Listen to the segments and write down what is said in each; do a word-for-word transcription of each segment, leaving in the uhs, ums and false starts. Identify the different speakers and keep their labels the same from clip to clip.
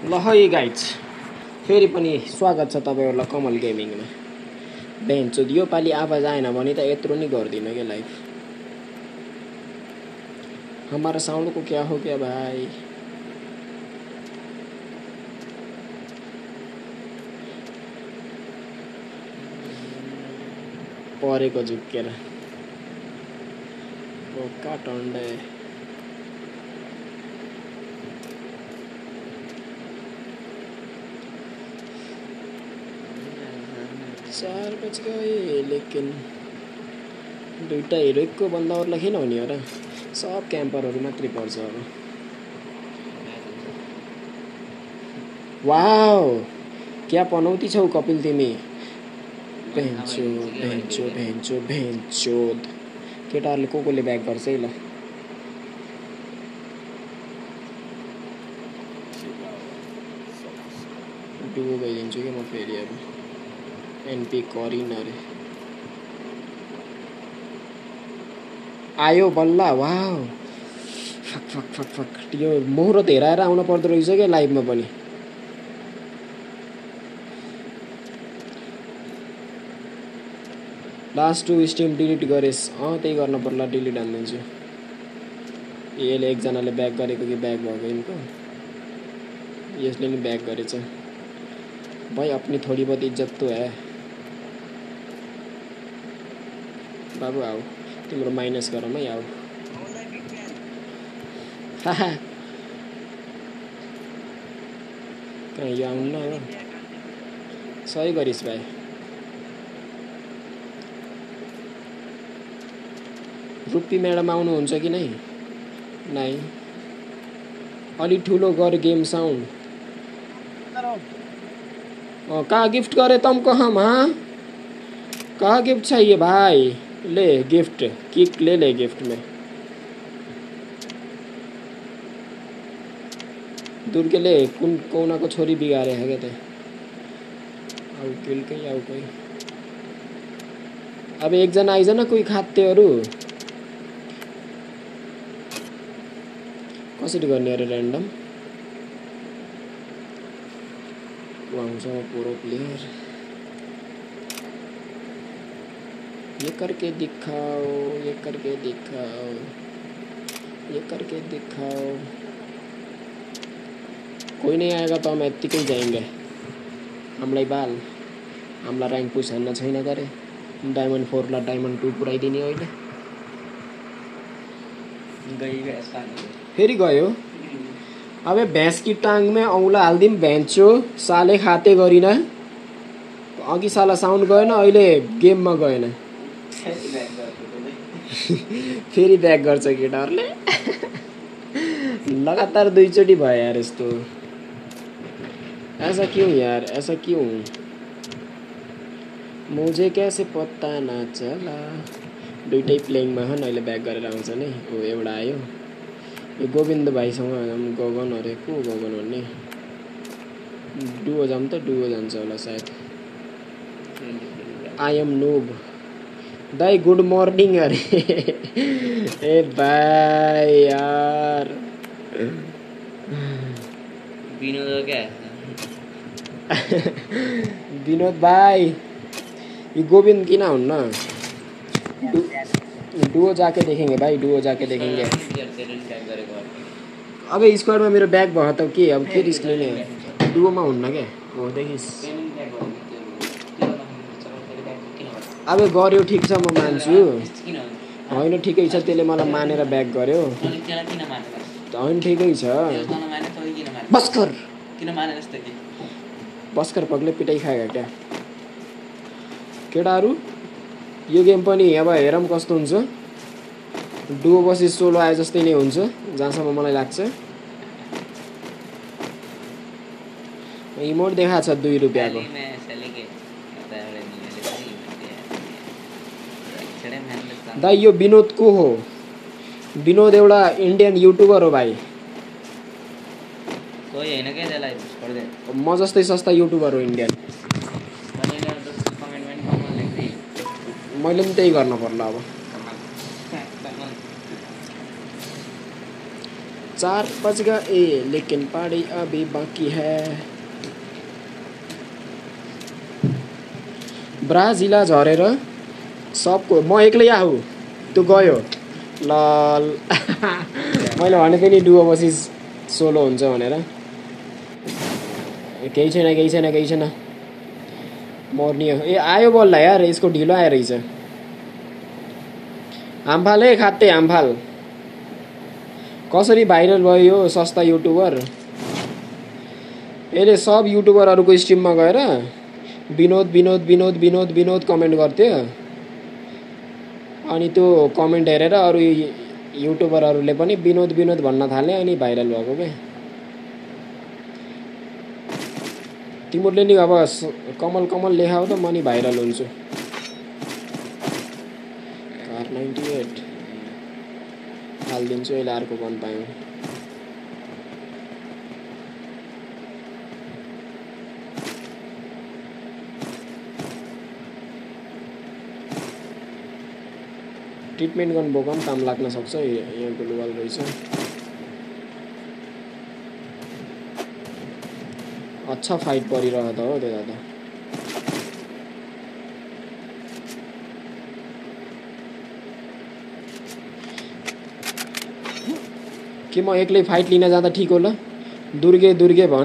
Speaker 1: ल है गाइज फेरि पनि स्वागत छ तपाईहरुलाई कमल गेमिङमा। बेन्चो यो पाली आवाज आएन भने त यत्रो नि गर्दिन के लाइभ। हमारा साउन्ड को क्या हो गया भाई? परेको झुक्केर बोका टन्डे चार बज गए लेकिन दुईटा हिरोइकको भन्दा अरूलाई किन हुने हो र? सब क्याम्परहरू मात्रै पर्छ अब। वाओ क्या पनौती छौ कपिल तिमी। भेन्चो भेन्चो भेन्चो भेन्चोद केटाहरूले को कोले ब्याक गर्छ है ल। डुबो गइदिन्छु कि म फेरि अब। एनपी करिन अरे आयो बल्ल। Wow fuck fuck fuck fuck यो मुहुर्त हेराएर आउन पर्दो रहेछ क्या लाइभमा पनि। लास्ट टु स्ट्रिम डिलिट गरेस्? अँ त्यही गर्न पर्ला, डिलिट हानिदिन्छु। यसले एकजनाले ब्याक गरेको कि ब्याक भएको यिनको यसले नि ब्याक गरेछ। भाई अपनी थोड़ी बहुत इज्जत तो है बाबु। आऊ तिम्रो माइनस गरौँ है आऊ। कहाँ यो आउनु न हो। सही गरिस् भाइ। रुप्पी म्याडम आउनुहुन्छ कि नै? नै अलि ठुलो गर गेम साउन्ड। कहाँ गिफ्ट करे तुम को हम? हाँ कहाँ गिफ्ट चाहिए भाई? ले गिफ्ट किक ले ले गिफ्ट में। दूर के ले कुन कोना को छोरी बिगारे है कहते। आउ किल कहीं आउ कोई। अब एक जना आइज न कोही खातेहरू। कसरी गर्ने अरे र्यान्डम? आउँछ प्रो प्लेयर। ये करके दिखाओ, ये करके दिखाओ, ये करके दिखाओ। कोई नहीं आएगा तो हम यत्तिकै जाएंगे। हामीलाई बाल हामीलाई र्याङ्क पुस हान्न छैन गरे। डायमन्ड फोर ला डायमन्ड टू पुऱ्याइदिने अहिले। फेरि गयो। अबे भैंस की टांग में औंला हाल्दिम भेन्चो साले खाते गरिन। अघि साला साउन्ड गएन अहिले गेममा गएन। फेरि ब्याक गर्छ केटाहरूले। लगातार दुईचोटि भयो यार यस्तो। ऐसा क्यों यार, ऐसा क्यों? मुझे कैसे पत्ता ना चला। दुईटै प्लेइङमा हन अहिले ब्याक गरेर आउँछ नि। ओ एउटा आयो यो गोविन्द भाइसँग गगन अरे को गगन भन्ने। डुओ जाम त डुओ जान्छ होला सायद। आई एम नूब दाई गुड मर्निङ अरे। ए भाई यार
Speaker 2: विनोद क्या?
Speaker 1: विनोद भाई ये गोविंद किन हुन्न? डुओ जाके देखेंगे भाई, डुओ जाके देखेंगे। अब स्क्वाड में मेरो ब्याक भयो त के अब के रिस्क लिने? डुओ मा हुन्न के हो देखिस। अब गर्यो ठीक छ म मान्छु। हैन ठिकै छ त्यसले मलाई मानेर ब्याक गर्यो। हैन ठिकै छ। बस्कर
Speaker 2: किन माने जस्तो कि
Speaker 1: बस्कर पगले पिटाइ खायो क्या केटाहरू। यो गेम पनि अब हेरौँ कस्तो हुन्छ। डुओ बसी सोलो आए जस्तै नै हुन्छ जहाँसम्म मलाई लाग्छ। इमोट देखाएको छ दुई रुपियाँको। दाइ यो विनोद को हो? विनोद एउटा इन्डियन युट्युबर हो भाइ।
Speaker 2: कोही हैन के त्यसलाई छोड्दे।
Speaker 1: म जस्तै सस्ता युट्युबर हो इन्डियन। मैले पनि त्यही गर्न पर्ला अब। चार बज गए लेकिन पार्टी अभी बाकी है। ब्राजिला झरेर सबको म एक्लै आऊ त्यो गयो लल। मैले भनेको नि डुओ बसिस सोलो हुन्छ भनेर। केही छैन केही छैन केही छैन मर्नी हो। ए आयो बल्ल यार यसको ढिलो आएर रहेछ। हामफाल है खाते हामफाल कसरी भाइरल भयो यो सस्ता युट्युबर। यसले सब युट्युबरहरूको स्ट्रिममा गएर विनोद विनोद विनोद विनोद विनोद कमेन्ट गर्थ्यो अनि त्यो कमेन्ट हेरेर अरू युट्युबरहरूले पनि विनोद विनोद भन्न थाले अनि भाइरल भएको के। तिमीहरूले नि अब कमल कमल लेखाऊ त म नि भाइरल हुन्छु। कार नाइन्टी एट हालिदिन्छु अहिले अर्को गन पायौँ। ट्रिटमेन्ट गन बोकम काम लाग्न सक्छ। यहाँ ग्लोबल रहेछ। अच्छा फाइट परिरह त हो त्यता त। के म एक्लै फाइट लिन जाँदा ठिक होला। दुर्गे दुर्गे भन।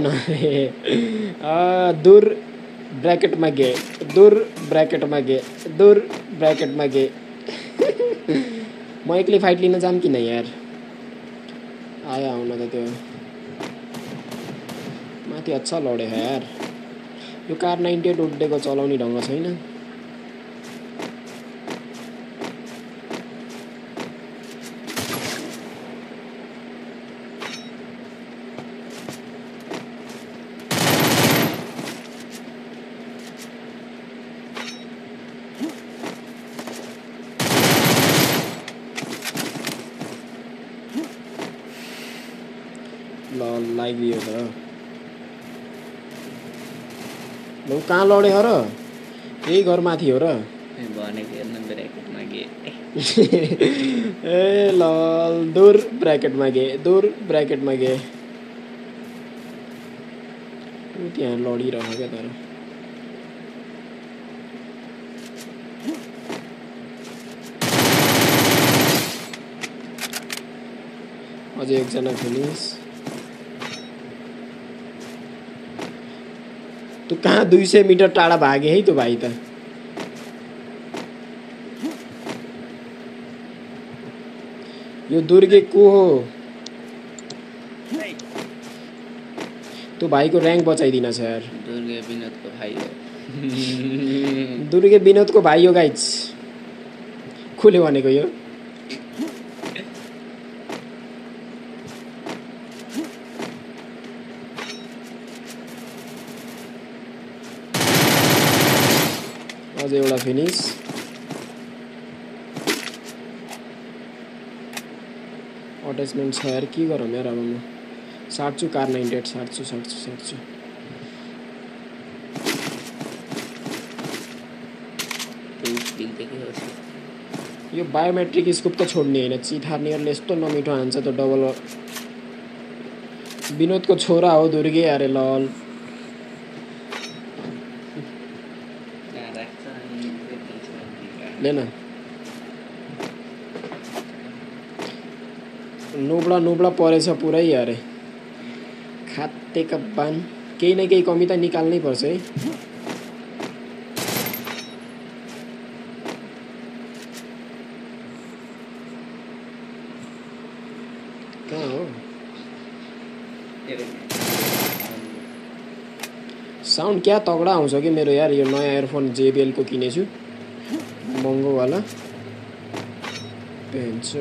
Speaker 1: दूर ब्र्याकेटमा गे दूर ब्र्याकेटमा गे दूर ब्र्याकेटमा गे। म एक्लै फाइट लिन जाम किन यार। आयो आउन त त्यो माथि अच्छा लडे है यार। यो कार नाइन्टी एट उड्डेको चलाउने ढङ्ग छैन। ल लाइभ यो त लौ कहाँ लडे हो र। यही घर माथि हो र। ए लल दूर ब्र्याकेटमा गे दूर ब्र्याकेटमा गे। त्यहाँ लडिरह क्या तर अझै एकजना फिनिस। तँ कहाँ दुई सय मिटर टाढा भागे है त्यो भाइ त। यो दुर्गे को हो। त्यो भाइको र्याङ्क बचाइदिन छ यार।
Speaker 2: दुर्गे विनोदको भाइ हो।
Speaker 1: दुर्गे विनोदको भाइ हो गाइज। कसले भनेको यो। अझै एउटा फिनिस। अट्याचमेन्ट छ यार के गरौँ यार। अब म साट्छु कार नाइन्टी एट साट्छु साट्छु साट्छु। यो बायोमेट्रिक स्कोप त छोड्ने होइन। चिथार्नेहरूले यस्तो नमिठो हान्छ त डबल। विनोदको छोरा हो दुर्गे अरे लल। लेन नोब्ला नोब्ला परेछ पुरै अरे खाते कब्बान। केही न केही कमी त निकाल्नै पर्छ है। कहाँ हो साउन्ड क्या तगडा आउँछ कि मेरो यार। यो नयाँ एयरफोन जेबिएल को किनेछु महँगो वाला पेन्छु।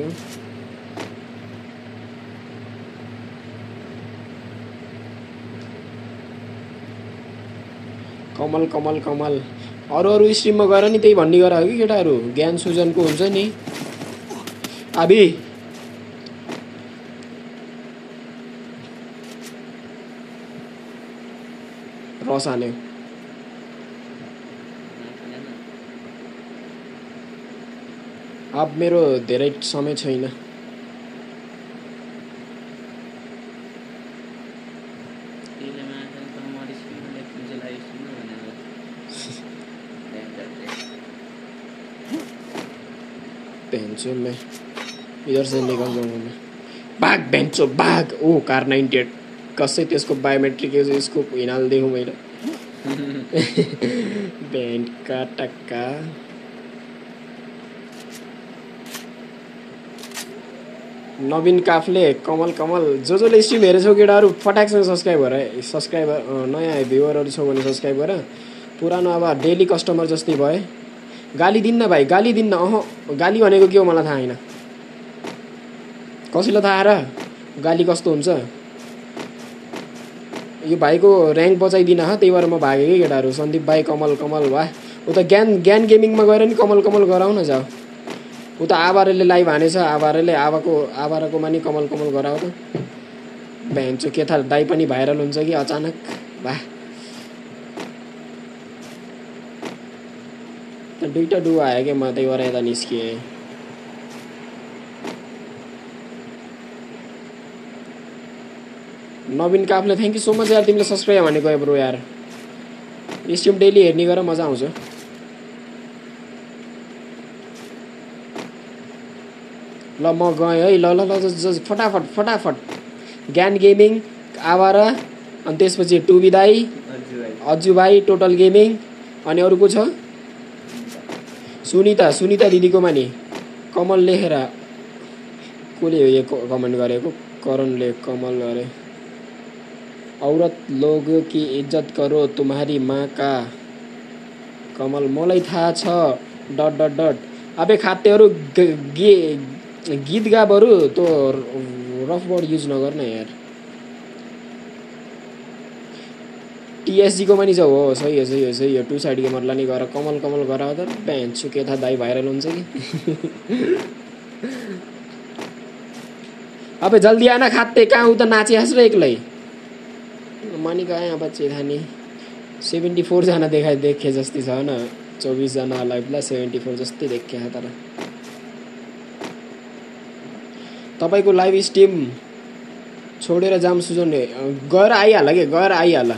Speaker 1: कमल कमल कमल। अरू अरू स्ट्रिममा गएर नि त्यही भन्ने गर कि केटाहरू। ज्ञान सुजनको हुन्छ नि आबी। रस हान्यो। अब मेरो धेरै समय छैन। बेंचो मैं इधर से निकल जाऊंगा मैं भाग बेंचो भाग ओ कार नाइन्टी एट कसै त्यसको बायोमेट्रिक यसको हिनाल देखौँ मैले बेन्ट का टक्का नवीन काफले कमल कमल जो जसले स्ट्रिम हेरेछौ केटाहरू फटाकसँग सब्सक्राइब गर सब्सक्राइबर नयाँ भ्युवरहरू छौ भने सब्सक्राइब गर पुरानो अब डेली कस्टमर जस्तै भए गाली दिन्न भाइ गाली दिन्न अह गाली भनेको के हो मलाई थाहा छैन कसैलाई थाहा र गाली कस्तो हुन्छ यो भाइको र्याङ्क बचाइदिन ह त्यही भएर म भागेँ कि केटाहरू सन्दीप भाइ कमल कमल वाह उता ज्ञान ज्ञान गेमिङमा गएर नि कमल कमल गराउ न जाऊ उता आवारले लाइभ हानेछ आवारले आवाको आवारको मानि कमल कमल गराउ त भ्यान्चो के थाहा दाइ पनि भाइरल हुन्छ कि अचानक वाह दुईटा डु आयो कि म त्यही भएर यता निस्किएँ Naveen Kafle thank you so much यार तिमीले सब्सक्राइब भने गयो ब्रो यार स्ट्रिम डेली हेर्ने गरेर मजा आउँछ ल म गएँ है ल ल ल फटाफट फटाफट ज्ञान गेमिङ आवारा अनि त्यसपछि टुबी दाई अज्जु भाइ टोटल गेमिङ अनि अरू को छ सुनिता सुनिता दिदीको मानि कमल लेखेर कसले हो यो कमेन्ट गरेको करणले कमल गरे औरत लोग की इज्जत करो तुम्हारी माँ का कमल मलाई थाहा छ डट डट डट अबे खातेहरू गे गीत गा बरु तो रफ वर्ड युज नगर्न यार टीएसजी को मानि छ हो सही हो सही हो सही हो टु साइड गेमरलाई नि गएर कमल कमल गराउ त बेन्चु के थाहा दाइ भाइरल हुन्छ कि अबे जल्दी आना खाते कहाँ उता नाचिहास र एक्लै मनी गए बच्चे थानी सेभेन्टी फोर जना देखा देखे जस्तै छ न चौबिस जना लाइभलाई सेभेन्टी फोर जस्तै देखे तर तपाईको लाइभ स्ट्रिम छोडेर जाम सुझाउने गएर आइहाल के गएर आइहाल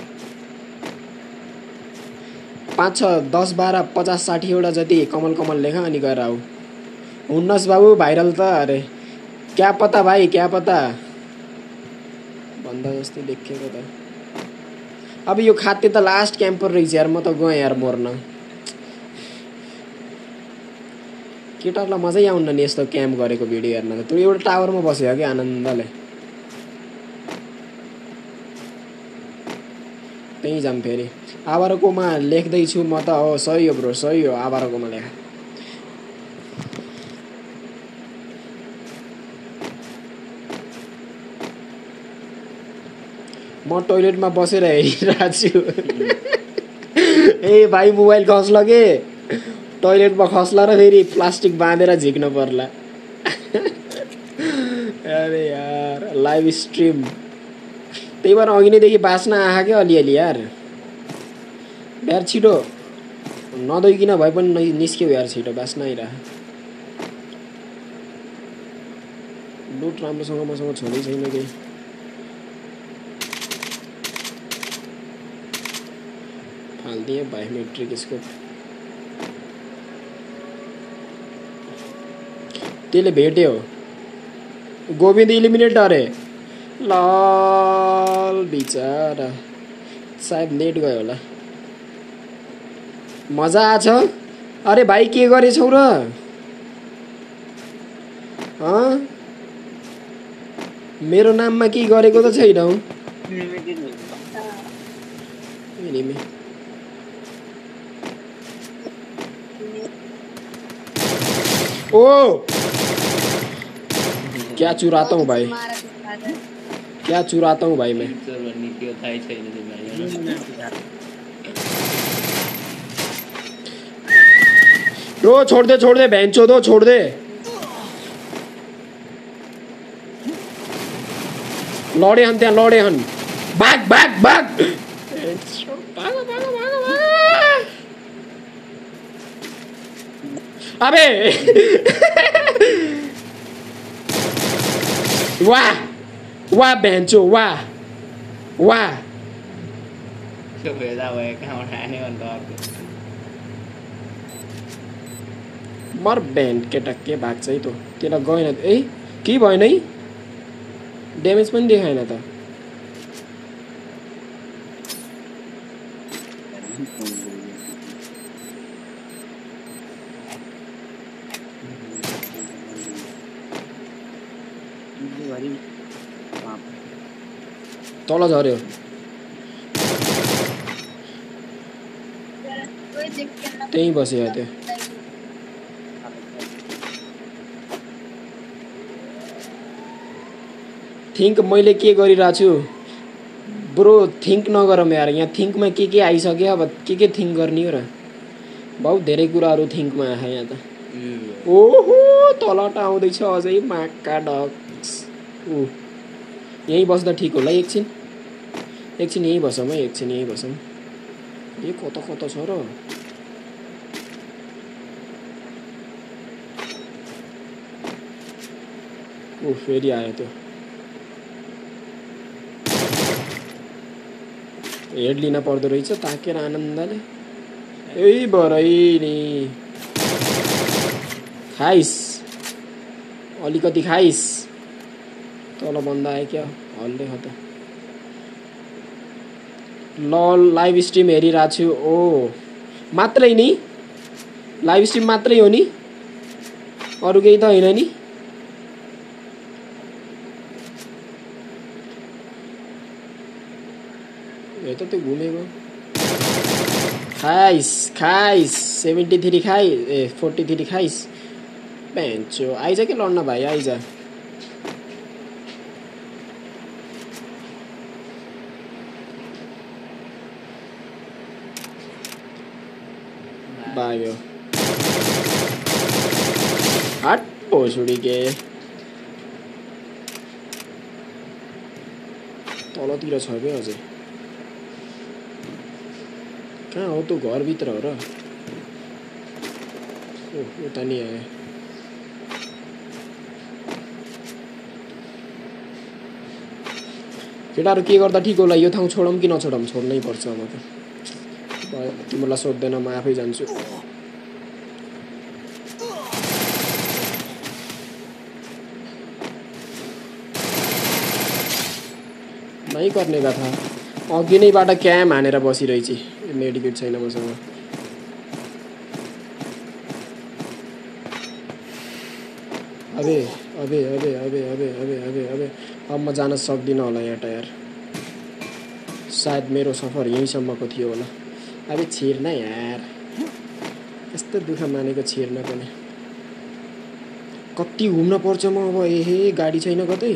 Speaker 1: पाँच छ दस बाह्र पचास साठीवटा जति कमल कमल लेखा अनि गएर आऊ हुन्नस् बाबु भाइरल त अरे क्या पता भाइ क्या पता भन्दा जस्तै देखेको त अब यो खाते त लास्ट क्याम्पर रहेछ यार म त गएँ यार मर्न केटाहरूलाई मजै आउन्न नि यस्तो क्याम्प गरेको भिडियो हेर्न त त्यो एउटा टावरमा बस्यो कि आनन्दले त्यहीँ जाम फेरि आवारकोमा लेख्दैछु म त हो सही हो ब्रो सही हो आवारकोमा लेख म टोइलेटमा बसेर हेरिरहेको छु ए भाइ मोबाइल खस्ला के टोइलेटमा खस्ला र फेरि प्लास्टिक बाँधेर झिक्न पर्ला अरे यार लाइभ स्ट्रिम त्यही भएर अघि नैदेखि बाँच्न आहा क्या अलिअलि यार यार छिटो नदोइकिन भए पनि निस्क्यौ यार छिटो बाँच्न आइरह लुट राम्रोसँग मसँग छँदै छैन केही फालिदिएँ बायोमेट्रिक स्कोप त्यसले भेट्यो गोविन्द इलिमिनेट अरे लाल बिचारा सायद नेट गयो होला मजा आछ अरे भाइ के गरेछौ र मेरो नाममा के गरेको त छैनौ ओ क्या चुराता हूँ भाई क्या चुराता हूँ भाई मैं रो छोड़ दे छोड़ दे बेंचो दो छोड़ दे लौड़े हन त्यां लौड़े हन भाग भाग भाग अबे वाह वाह बेंचो वाह वाह
Speaker 2: Chưa về ra về cái hòn đá này còn to.
Speaker 1: मर बेन केटा के भाग्छ है त त्यसलाई गएन ए के भएन है ड्यामेज पनि देखाएन त तल झर्यो त्यही बस्यो त्यो थिङ्क मैले के गरिरहेको छु ब्रो थिङ्क नगरौँ यार यहाँ थिङ्कमा के के आइसक्यो अब के के थिङ्क गर्ने हो र बहुत धेरै कुराहरू थिङ्कमा आयो यहाँ त ओहो तलट आउँदैछ अझै माका डक्स ऊ यहीँ बस्दा ठिक होला एकछिन एकछिन यहीँ बसौँ है एकछिन यहीँ बसौँ ए कता कता छ र ऊ फेरि आयो त्यो हेड लिन पर्दो रहेछ ताकेर आनन्दले यही भरै नि खाइस अलिकति खाइस तल बन्दा आयो क्या हल्ले खत ल लाइभ स्ट्रिम हेरिरहेको छु ओ मात्रै नि लाइभ स्ट्रिम मात्रै हो नि अरू केही त होइन नि यता त्यो घुमेको खाइस खाइस सेभेन्टी थ्री खाइ ए फोर्टी थ्री खाइस पेन्चो आइज के लड्न भाइ आइज भाग्यो हट भोसुडी के तलतिर छ क्या अझै कहाँ हो तँ घरभित्र हो र ओ उता नि आयो केटाहरू के गर्दा ठिक होला यो ठाउँ छोडौँ कि नछोडौँ छोड्नै पर्छ अब त तिमीलाई सोध्दैन म आफै जान्छु नै गर्ने कथा अघि नैबाट क्याम हानेर बसिरहेछ मेडिकेट छैन मसँग अबे अबे अबे अबे अबे अबे अबे अबे अब म जान सक्दिनँ होला यहाँ टायर सायद मेरो सफर यहीँसम्मको थियो होला अबे छिर्न यार यस्तो दुःख मानेको छिर्न पनि कति घुम्न पर्छ म अब एहे गाडी छैन कतै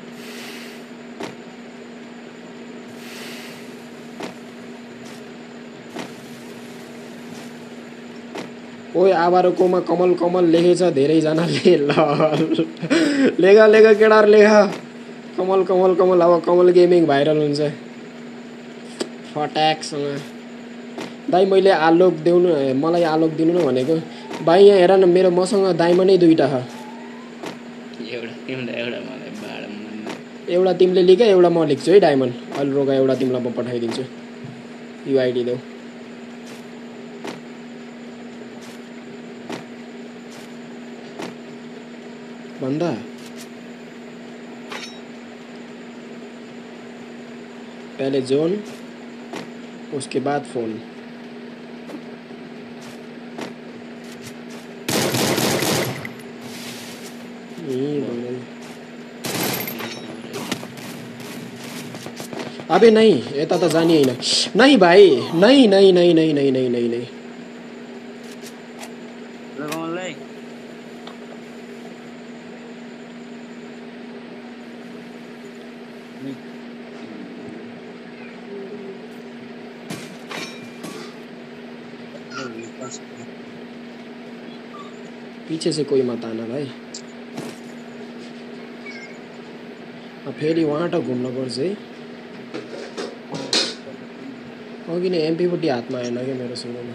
Speaker 1: ओए आबारोकोमा कमल कमल लेखेछ धेरैजनाले ल लेख लेख केटाहरू लेख कमल कमल कमल अब कमल गेमिङ भाइरल हुन्छ फट्याकसँग दाइ मैले आलोक देउनु मलाई आलोक दिनु न भनेको भाइ यहाँ हेर न मेरो मसँग डायमन्डै दुईटा छ एउटा तिमीले लिख एउटा म लेख्छु है डायमन्ड अहिले रोगा एउटा तिमीलाई म पठाइदिन्छु यो आइडी देऊ बंदा पहले जोन उसके बाद फोन अबे नहीं यता त जानी हैन नहीं भाई नहीं नहीं नहीं नहीं नहीं नहीं नहीं नहीं पीछे से कोई मत आना भाई अब फेरि वहाँ टा घुम्न पर्छ है अघि नै एमपी पट्टि हातमा आएन क्या मेरो सुरुमा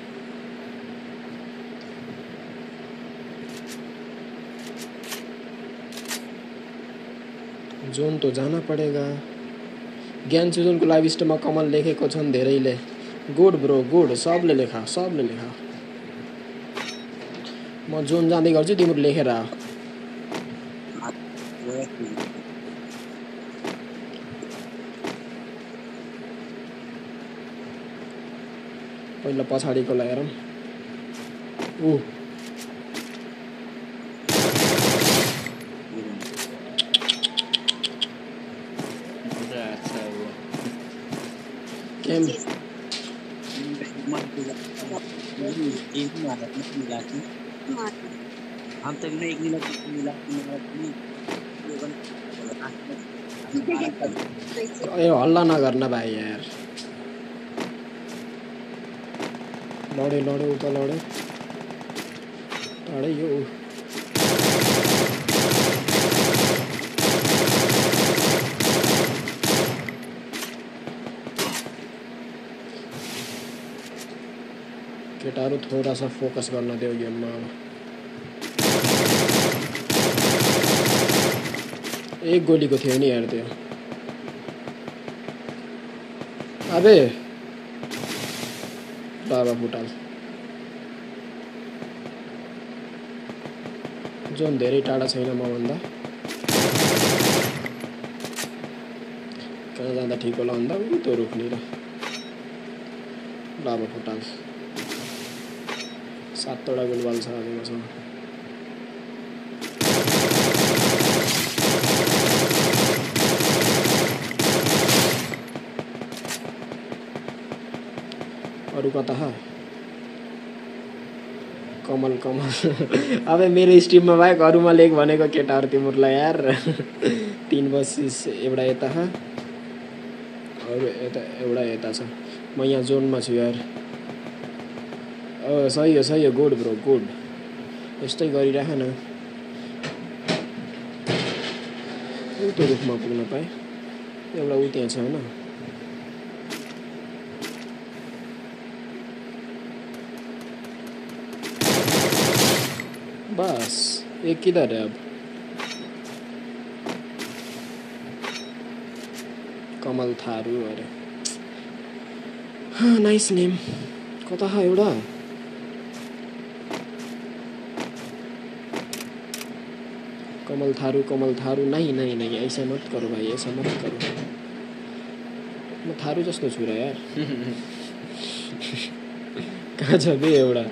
Speaker 1: जोन तो जाना पड़ेगा ज्ञान सुजनको लाइभ स्ट्रिममा कमल लेखेको छन् धेरैले गुड ब्रो गुड सबले लेखा सबले लेखा म जोन जाँदै गर्छु तिम्रो लेखेर आ पहिला पछाडिको ल हेरौँ ऊ केम
Speaker 3: हम तक नहीं एक मिनट मिला
Speaker 1: ए हल्ला नगर्न भाइ यार लड्यो लड्यो उता लड्यो टाढै यो केटाहरू थोड़ा सा फोकस गर्न देऊ गेममा एक गोलीको थियो नि यार त्यो अबे बाबा फुटाल जोन धेरै टाढा छैन मभन्दा कहाँ जाँदा ठिक होला भन्दा उ त्यो रुखनिर बाबा फुटाल सातवटा गोलबाल छ आज मसँग अरू कता ह कमल कमल अब मेरो स्ट्रिममा बाहेक अरूमा लेख भनेको केटाहरू तिमीहरूलाई यार तीन बसिस एउटा यता छ अरू यता एउटा यता छ म यहाँ जोनमा छु यार अँ सही हो सही हो गुड ब्रो गुड यस्तै गरिराख न त्यो रुखमा पुग्न पाएँ एउटा उ त्यहाँ छ होइन बस एक किधर है अब कमल थारू अरे हाँ नाइस नेम कता है एउटा कमल थारू कमल थारू नहीं नहीं नहीं ऐसा मत करो भाई ऐसा मत करो म थारू जस्तो छु र यार कहाँ छ बे एउटा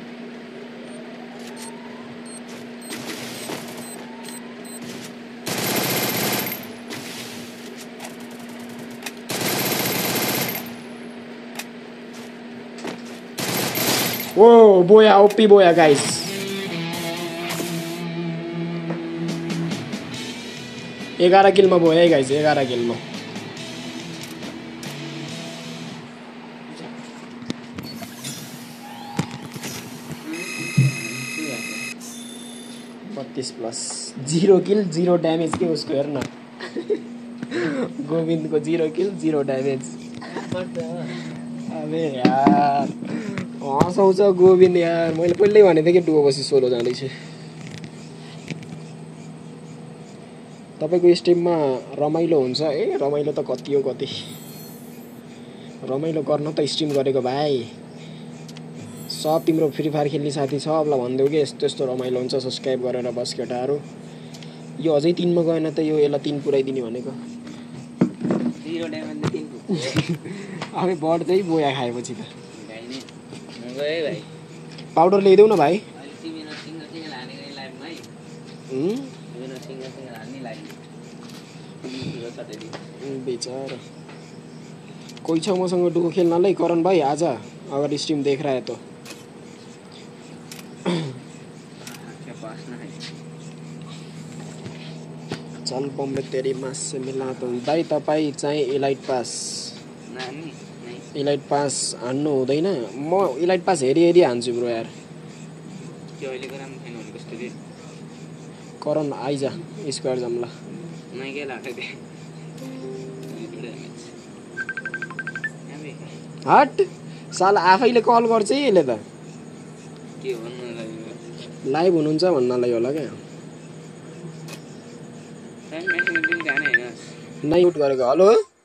Speaker 1: ओ बोया ओपी बोया गाइस एघार किलमा भयो है गाइस एघार किलमा बत्तीस plus zero kill zero damage के उसको हेर्न गोविन्दको जीरो किल जीरो ड्यामेज अबे यार हँसाउँछ गोविन्द यार मैले पहिल्यै भनेको थिएँ कि डुओ बसी सोलो जाँदैछु तपाईँको स्ट्रिममा रमाइलो हुन्छ ए रमाइलो त कति हो कति रमाइलो गर्न त स्ट्रिम गरेको भाइ सब तिम्रो फ्री फायर खेल्ने साथी सबलाई भनिदेऊ कि यस्तो यस्तो रमाइलो हुन्छ सब्सक्राइब गरेर बस केटाहरू यो अझै तिनमा गएन त यो यसलाई तिन पुऱ्याइदिने भनेको अब बढ्दै बोया खाएपछि त पाउडर ल्याइदेऊ न भाइ बेचारा कोही छ मसँग डुको खेल्नलाई करण भाइ आज अगर स्ट्रिम देख रहा है तो चल बम्बे तेरी मास से मिला तो दाइ तपाईँ चाहिँ इलाइट पास इलाइट पास हान्नु हुँदैन म इलाइट पास हेरी हेरी हान्छु ब्रो यार करण आइज स्क्वायर जम्ला हट साल आफैले कल गर्छ है यसले त लाइभ हुनुहुन्छ भन्नलाई होला क्या नै उठ गरेको हेलो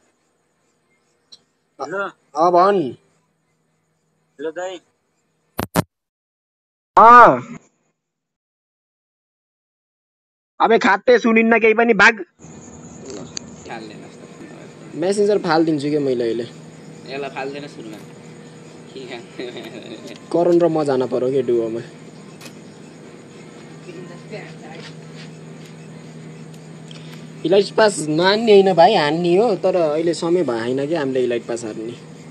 Speaker 1: अ भन
Speaker 3: हेलो दाइ
Speaker 1: अ अबे खाते सुनिन्न केही पनि भाग
Speaker 2: फाल्दैन जस्तो
Speaker 1: मेसेन्जर फालिदिन्छु के मैले अहिले
Speaker 2: यसलाई फाल्दैन सुनमा के खाने
Speaker 1: करण र म जान पर्यो के डुओमा इलाइट पास नहान्ने होइन भाइ हान्ने हो तर अहिले समय भएन कि हामीले इलाइट पास हान्ने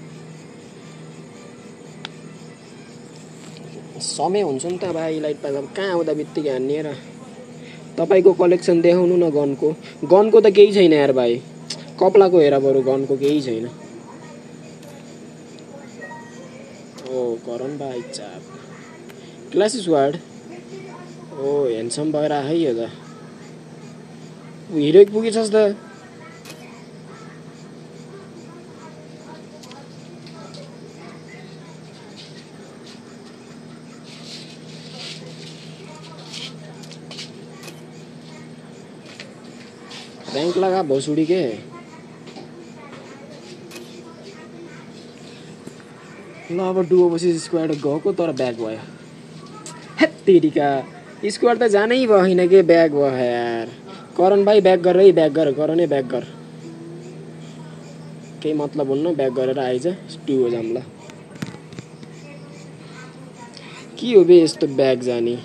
Speaker 1: समय हुन्छ नि त भाइ इलाइट पास अब कहाँ आउँदा बित्तिकै हान्ने र तपाईँको कलेक्सन देखाउनु न गनको गनको त केही छैन यार भाइ कपलाको हेर बरु गनको केही छैन ओ करण भाइ चाप क्लासिस वार्ड ओ ह्यान्डसम भएर है यो त हिरोइक पुगेछस् त र्याङ्क लगा भोसुडी के ल अब डुओ पछि स्क्वाड गएको तर ब्याक भयो हेत्तेरिका स्क्वाड त जानै भएन के ब्याक भयो यार करण भाइ ब्याक गर है ब्याक गर करणै ब्याक गर केही मतलब हुन्न ब्याक गरेर आइज डुओ जाम ल के हो बे यस्तो ब्याक जाने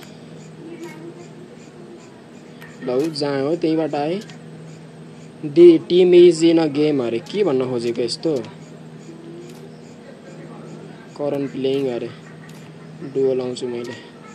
Speaker 1: ल जहाँ हो त्यहीबाट आए the team is in a game अरे के भन्न खोजेको यस्तो करण प्लेइङ अरे डुओ लाउँछु मैले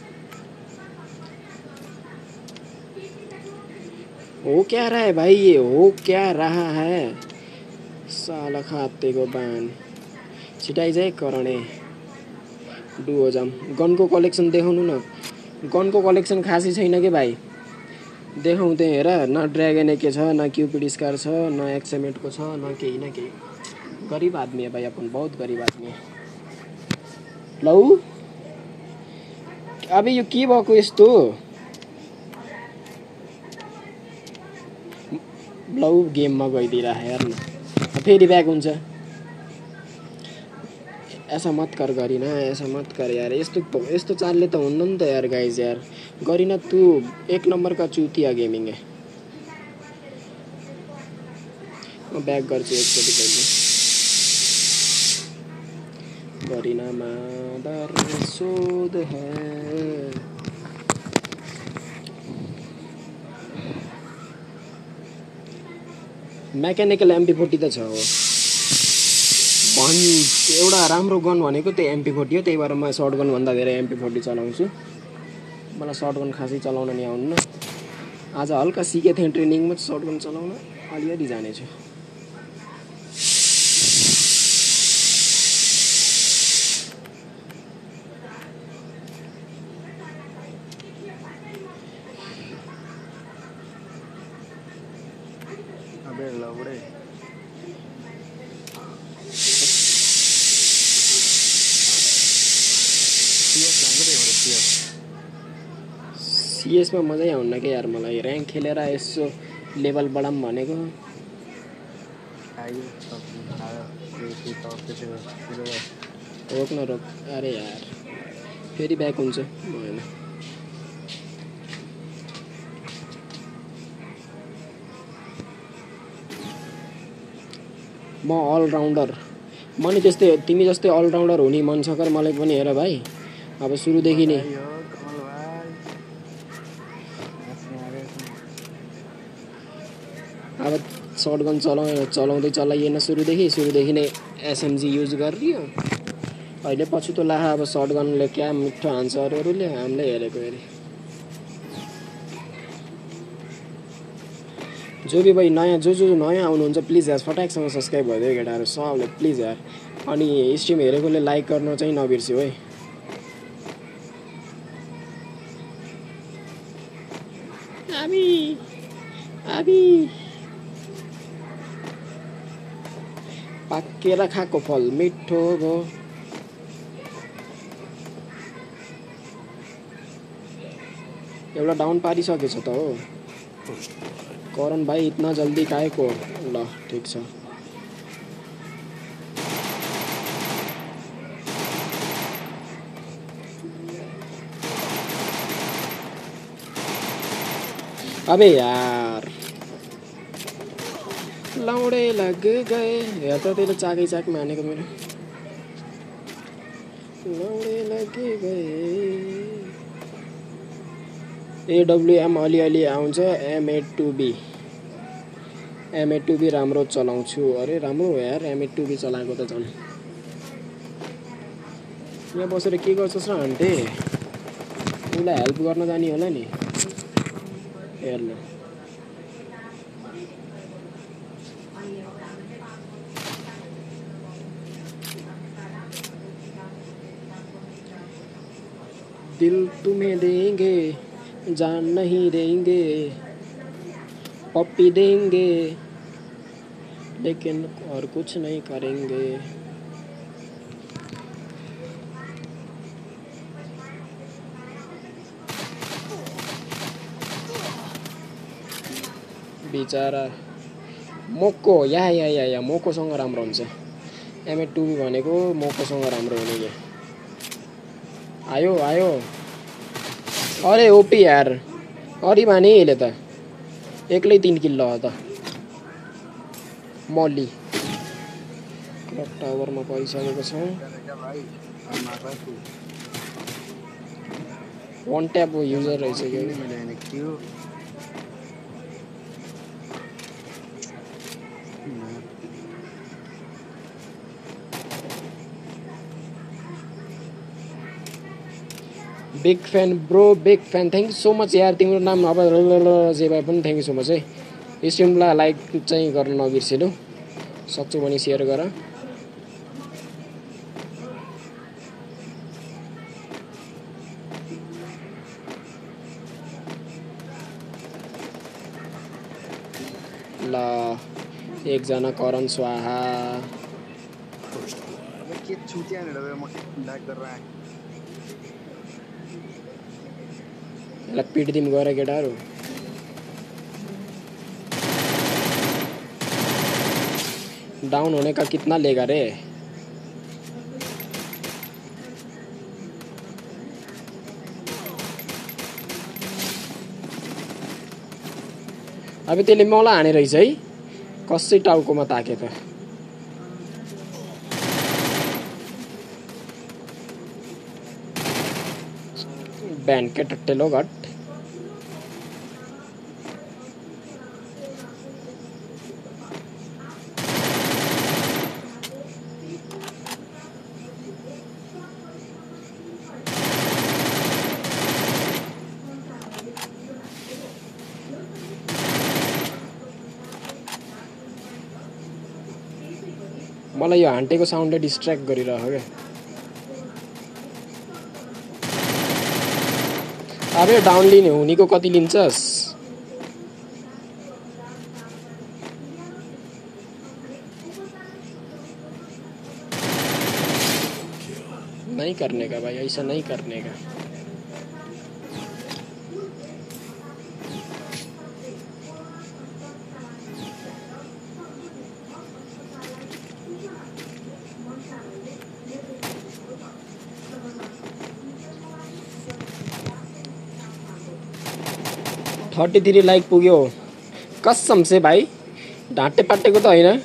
Speaker 1: हो क्या रहा है भाई ये हो क्या रहा है साला खाते को बान छिटाइ जाए करणे डुओ जाम गनको कलेक्सन देखाउनु न गनको कलेक्सन खासै छैन के भाइ देखाउँदै हेर न ड्र्यागन एके छ न क्यूपिड स्कार छ न एक्सएमेटको छ न केही न केही गरीब आदमी है भाइ अपन बहुत गरीब आदमी है लौ अब यो के भएको यस्तो लौ गेममा गइदिएर हेर न फेरि ब्याक हुन्छ ऐसा मत कर गरिन ऐसा मत कर यार यस्तो यस्तो चालले त हुन्न नि त यार गाइज यार गरिन तू एक नम्बर का चुतिया गेमिङ है म ब्याक गर्छु एकचोटि पहिले गरिन मादर सोध है मेकानिकल एमपी फोर्टी त छ हो भन् एउटा राम्रो गन भनेको त्यो एमपी फोर्टी हो त्यही भएर म सर्ट गन भन्दा धेरै एमपी फोर्टी चलाउँछु मलाई सर्ट गन खासै चलाउन नि आउन्न आज हल्का सिके थिएँ ट्रेनिङमा सर्ट गन चलाउन अलिअलि जानेछु
Speaker 3: अबे लौडे
Speaker 1: सीएसमा मजै आउन्न के यार मलाई र्याङ्क खेलेर यसो लेभल बढाऊँ भनेको रोक न रोक अरे यार फेरि ब्याक हुन्छ भएन म अलराउन्डर म नि त्यस्तै तिमी जस्तै अलराउन्डर हुने मन छ कर मलाई पनि हेर भाइ अब सुरुदेखि नै अब सर्टगन चलाउ चलाउँदै चलाइएन सुरुदेखि सुरुदेखि नै एसएमजी युज गरियो अहिले पछि त ला अब सर्टगनले क्या मिठो हान्छ अरूहरूले हामीले हेरेको हेरे जो भी भाइ नयाँ जो जो नयाँ आउनुहुन्छ प्लिज यार फटाकसँग सब्सक्राइब गरिदियो केटाहरू सबले प्लिज यार अनि स्ट्रिम हेरेकोले लाइक गर्न चाहिँ नबिर्स्यो है आबी आबी पाकेर खाएको फल मिठो भयो एउटा डाउन पारिसकेछ त हो करण भाइ इतना जल्दी काहे को ल ठीक छ अबे यार लौडे लग गए हेर त त्यसले चाकै चाकमा हानेको मेरो लौडे लग गए एडब्लुएम अलिअलि आउँछ M eight two B M eight two B राम्रो चलाउँछु अरे राम्रो हो यार एम एट टू बी चलाएको त झन् यहाँ बसेर के गर्छस् र हन्टे उसलाई हेल्प गर्न जाने होला नि हेर्नु दिल तुम्हें देंगे जान नहीं देंगे पप्पी देंगे लेकिन और कुछ नहीं करेंगे बिचारा मोको या या या या मोकोसँग राम्रो हुन्छ एम एट टू बी भनेको मोकोसँग राम्रो हुने के आयो आयो अरे ओपी यार अरे माने यसले त एक्लै तीन किल ल त मल्ली क्लक टावरमा परिसकेको छौँ वान ट्याप युजर रहिसक्यो big fan bro big fan thank you so much यार तिम्रो नाम अब जे भए पनि थ्याङ्क यू सो मच है स्ट्रिमलाई लाइक चाहिँ गर्न नबिर्सिनु सक्छु भने सेयर गर ल एकजना करण स्वाहा
Speaker 3: के छुट्या भनेर म ल्याग गरेर आएँ
Speaker 1: ल पिटिदिम गएर केटाहरू डाउन होने का कितना लेगा रे अब त्यसले मलाई हाने रहेछ है कसै टाउकोमा ताके त बैंड के टट्टे लोग हट मलाई यो हान्टेको साउन्डले डिस्ट्र्याक्ट गरिरहेको क्या अब यो डाउन लिने हुनेको कति लिन्छस् नहीं करने का भाई ऐसा नहीं करने का थर्टी थ्री लाइक पुग्यो कसम से भाइ ढाँटे पाटेको त होइन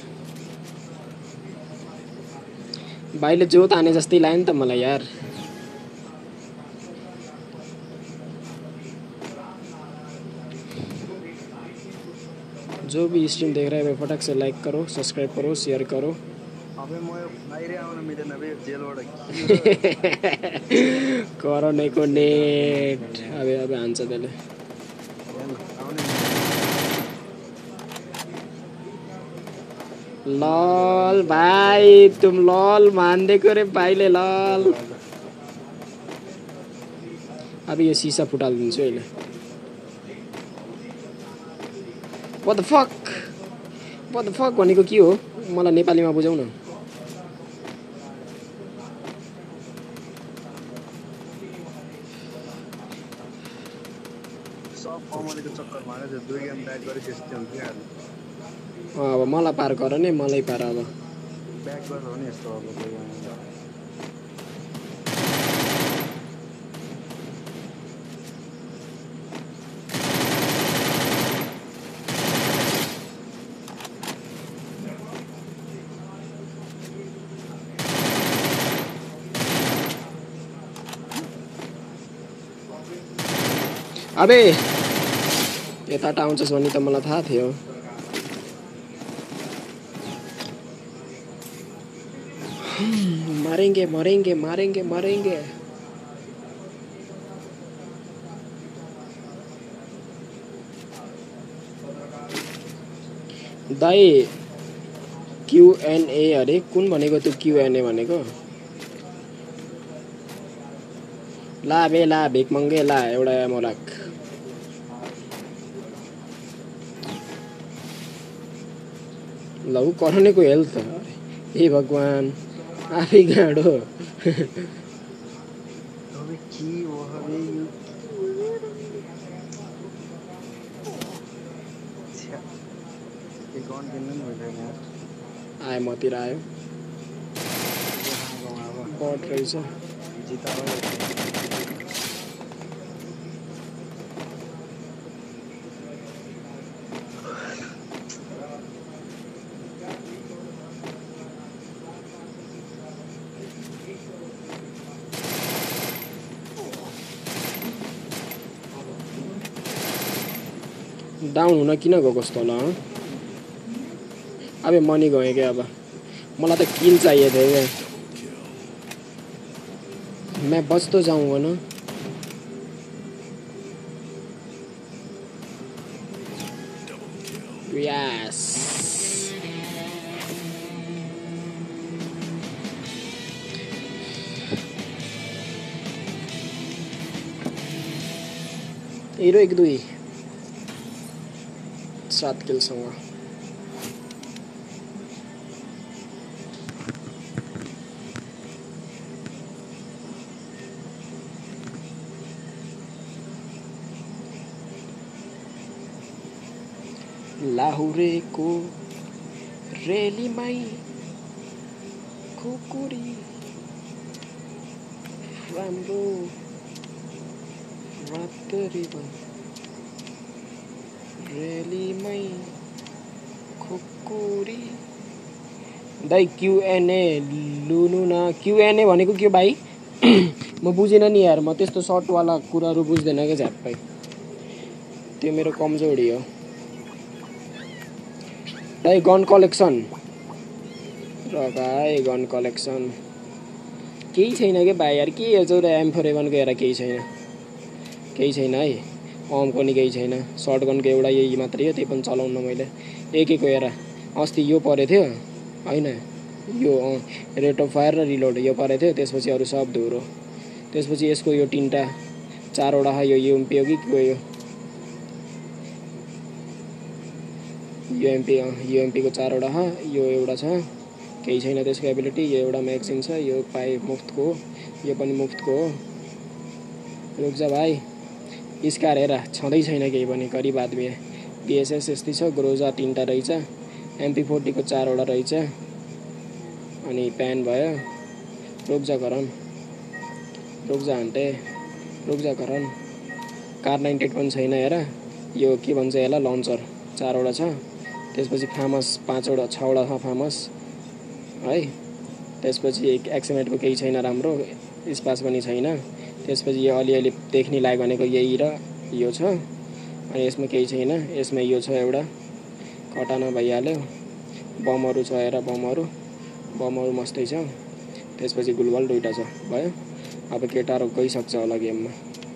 Speaker 1: भाइले जोत हाने जस्तै लाग्यो नि त मलाई यार जो भी स्ट्रीम देख रहा है फटाक से लाइक करो सब्सक्राइब करो शेयर करो
Speaker 3: अबे म बाहिर आउन मिलेन बे जेलबाट
Speaker 1: कोरोनाको नेट अबे अबे हान्छ त्यसले लल भाई तुम लल मान देखो रे भाइले लल अब यो सिसा फुटालिदिन्छु अहिले what the fuck what the fuck भनेको के हो मलाई नेपालीमा बुझाउ न
Speaker 3: सब कमलेको चक्करमा हाने दुई गेम ब्याक गरे त्यस्तै हुन्छ यार
Speaker 1: अब मलाई पार गर नि मलाई पार अब
Speaker 3: ब्याक गरेर हो नि यस्तो अब कोही
Speaker 1: अबे यता आउँछस् भन्ने त मलाई थाहा थियो। मारेंगे मरेंगे मारेंगे मरेंगे। दाई क्यूएनए अरे कुन भनेको त्यो क्यूएनए भनेको? ला बे ला भिख मङ्गे ला एउटा मोराक। लौ करनेको हेल्थ हे भगवान आफै गाडो।
Speaker 3: अबे के हो अबे यो छ्या ये कौन किन्नु नि भइदैन यार।
Speaker 1: आए मतिर आयो बट रहेछ
Speaker 3: जिता हो
Speaker 1: डाउन हुन किन गएको जस्तो ल? अबे मनी गयो क्या। अब मलाई त किल चाहिएको थियो क्या। मैं बच तो जाऊंगा ना। यस हिरो एक दुई सात किलसँग। लाहुरेको रेलीमै खुकुरी राम्रो रात्रि रेलीमै खुकुरी। दाइ क्यूएनए लुनु न। क्यूएनए भनेको के भाइ? म बुझिनँ नि यार। म त्यस्तो सर्टवाला कुराहरू बुझ्दैन क्या झ्याप्पै। त्यो मेरो कमजोरी हो। दाइ गन कलेक्सन रगाए गन कलेक्सन केही छैन क्या भाइ यार। के हो चौध एम फोर एभनको हेर केही छैन केही छैन है। अमको नि केही छैन। सर्ट गनको एउटा यही मात्रै हो, त्यही पनि चलाउन मैले एकेको हेर। अस्ति यो परेको थियो होइन, यो रेट अफ फायर र रिलोड यो परेको थियो। त्यसपछि अरू सब धुरो। त्यसपछि यसको यो तिनवटा चारवटा यो युएमपी हो कि के हो यो युएमपी युएमपी को चारवटा ह। यो एउटा छ केही छैन त्यसको एबिलिटी। यो एउटा म्याक्सिन छ। यो पाए मुफ्तको हो। यो पनि मुफ्तको हो। रुक जा भाइ स्कार हेर छँदै छैन केही पनि। गरिब आदमी बिएसएस यस्तै छ। ग्रोजा तिनवटा रहेछ। एमपी फोर्टी को चारवटा रहेछ। अनि प्यान भयो। रुक जा करन रुक जा हन्टे रुक जा करन। कार नाइन्टी एट पनि छैन हेर। यो के भन्छ यसलाई लन्चर चारवटा छ। त्यसपछि फामस पाँचवटा छवटा छ फामस है। त्यसपछि एक्समेटको केही छैन राम्रो। स्पास पनि छैन। त्यसपछि यो अलिअलि देख्ने लाग्यो भनेको यही र यो छ। अनि यसमा केही छैन। यसमा यो छ एउटा कटाना भइहाल्यो। बमहरू छ हेर बमहरू बमहरू मस्तै छ। त्यसपछि गुलबल दुईवटा छ भयो। अब केटाहरू गइसक्छ होला गेममा।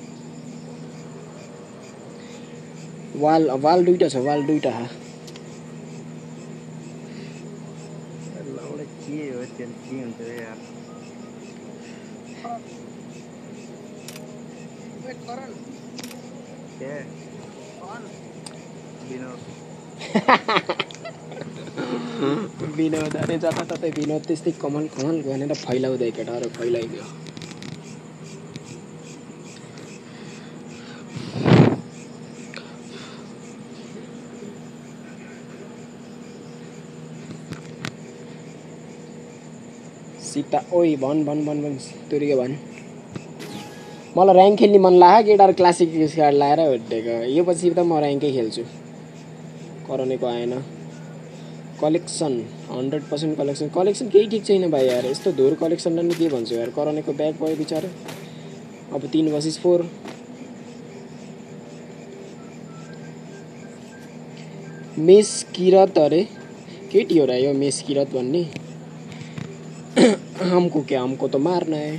Speaker 1: वाल वाल दुईवटा छ वाल दुईवटा
Speaker 3: लाउडे के हो त्यो के हुन्छ यार। वेट करन के कौन विनोद
Speaker 1: विनोद अरे जताततै विनोद त्यस्तै कमल कमल भनेर फैलाउँदै केटाहरू फैलाइदियो। सीता ओइ भन भन भन भन तुरियो भन। मलाई ऱ्याङ्क खेल्ने मन लाग्यो केटाहरू क्लासिक कार्ड लाएर भेटेको। यो पछि त म ऱ्याङ्कै खेल्छु। कराउनेको आएन। Collection hundred percent collection collection केही ठिक छैन भाइ यार। यस्तो धुर कलेक्सन नि के भन्छु यार। कराउनेको ब्याग भयो बिचारा। अब तीन भर्सेस फोर मिस किरत अरे केटी हो रहा है यो मिस किरत भन्ने हमको क्या हमको तो मारना है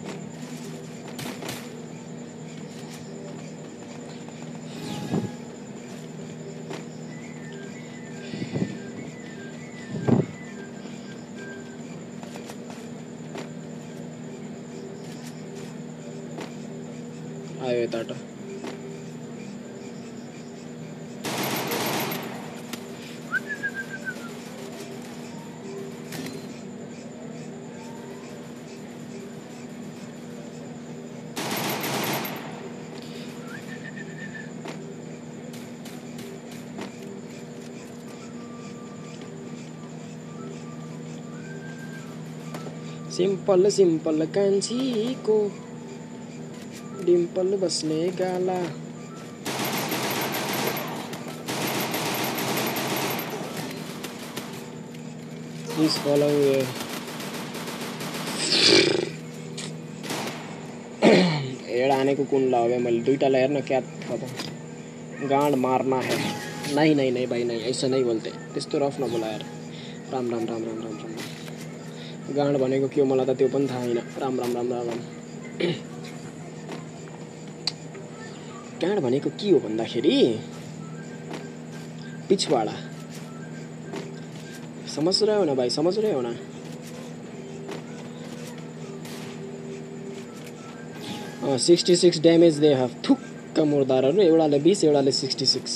Speaker 1: आयो यताबाट सिम्पल सिम्पल कान्छीको डिम्पल बस्ने गाला Please follow uh, एड आने को कुन लावे मैले दुईटालाई हेर्न क्या था त गाँड मारना है नहीं नहीं नहीं भाई नहीं ऐसा नहीं बोलते त्यस्तो रफ नबोला यार राम राम राम राम राम राम गाँड भनेको के हो मलाई त त्यो पनि थाहा छैन राम राम राम राम राम गाँड भनेको के हो भन्दाखेरि पिछवाडा समझ रहे हो ना भाइ समझ रहे हो ना सिक्सटी सिक्स ड्यामेज दे हाफ थुक्क मुर्दारहरू एउटाले बीस एउटाले sixty six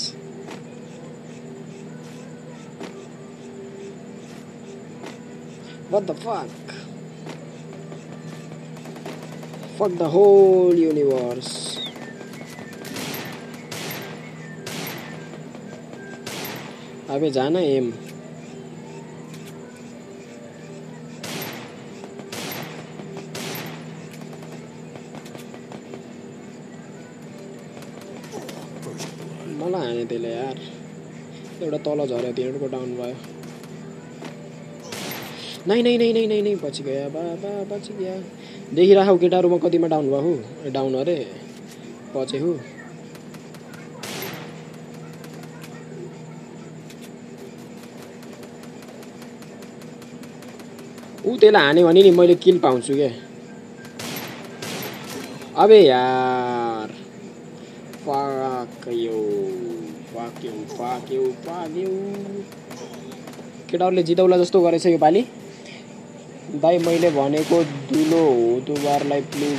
Speaker 1: What the fuck? Fuck the whole universe. अबे जाना एम मलाई हाने त्यसले यार एउटा तल झर्यो तिनीहरुको डाउन भयो नहीं नहीं नहीं नहीं नहीं नहीं बच गया बाबा बच गया देखिराखौ केटाहरु म कतिमा डाउन भयो हु डाउन अरे बचे हु उ त्यसलाई हाने भने नि मैले किल पाउँछु के अबे यार fuck you fuck you fuck you fuck you केटाहरुले जिताउला जस्तो गरेछ यो पाली दाइ मैले भनेको दुलो युट्युबरलाई प्लिज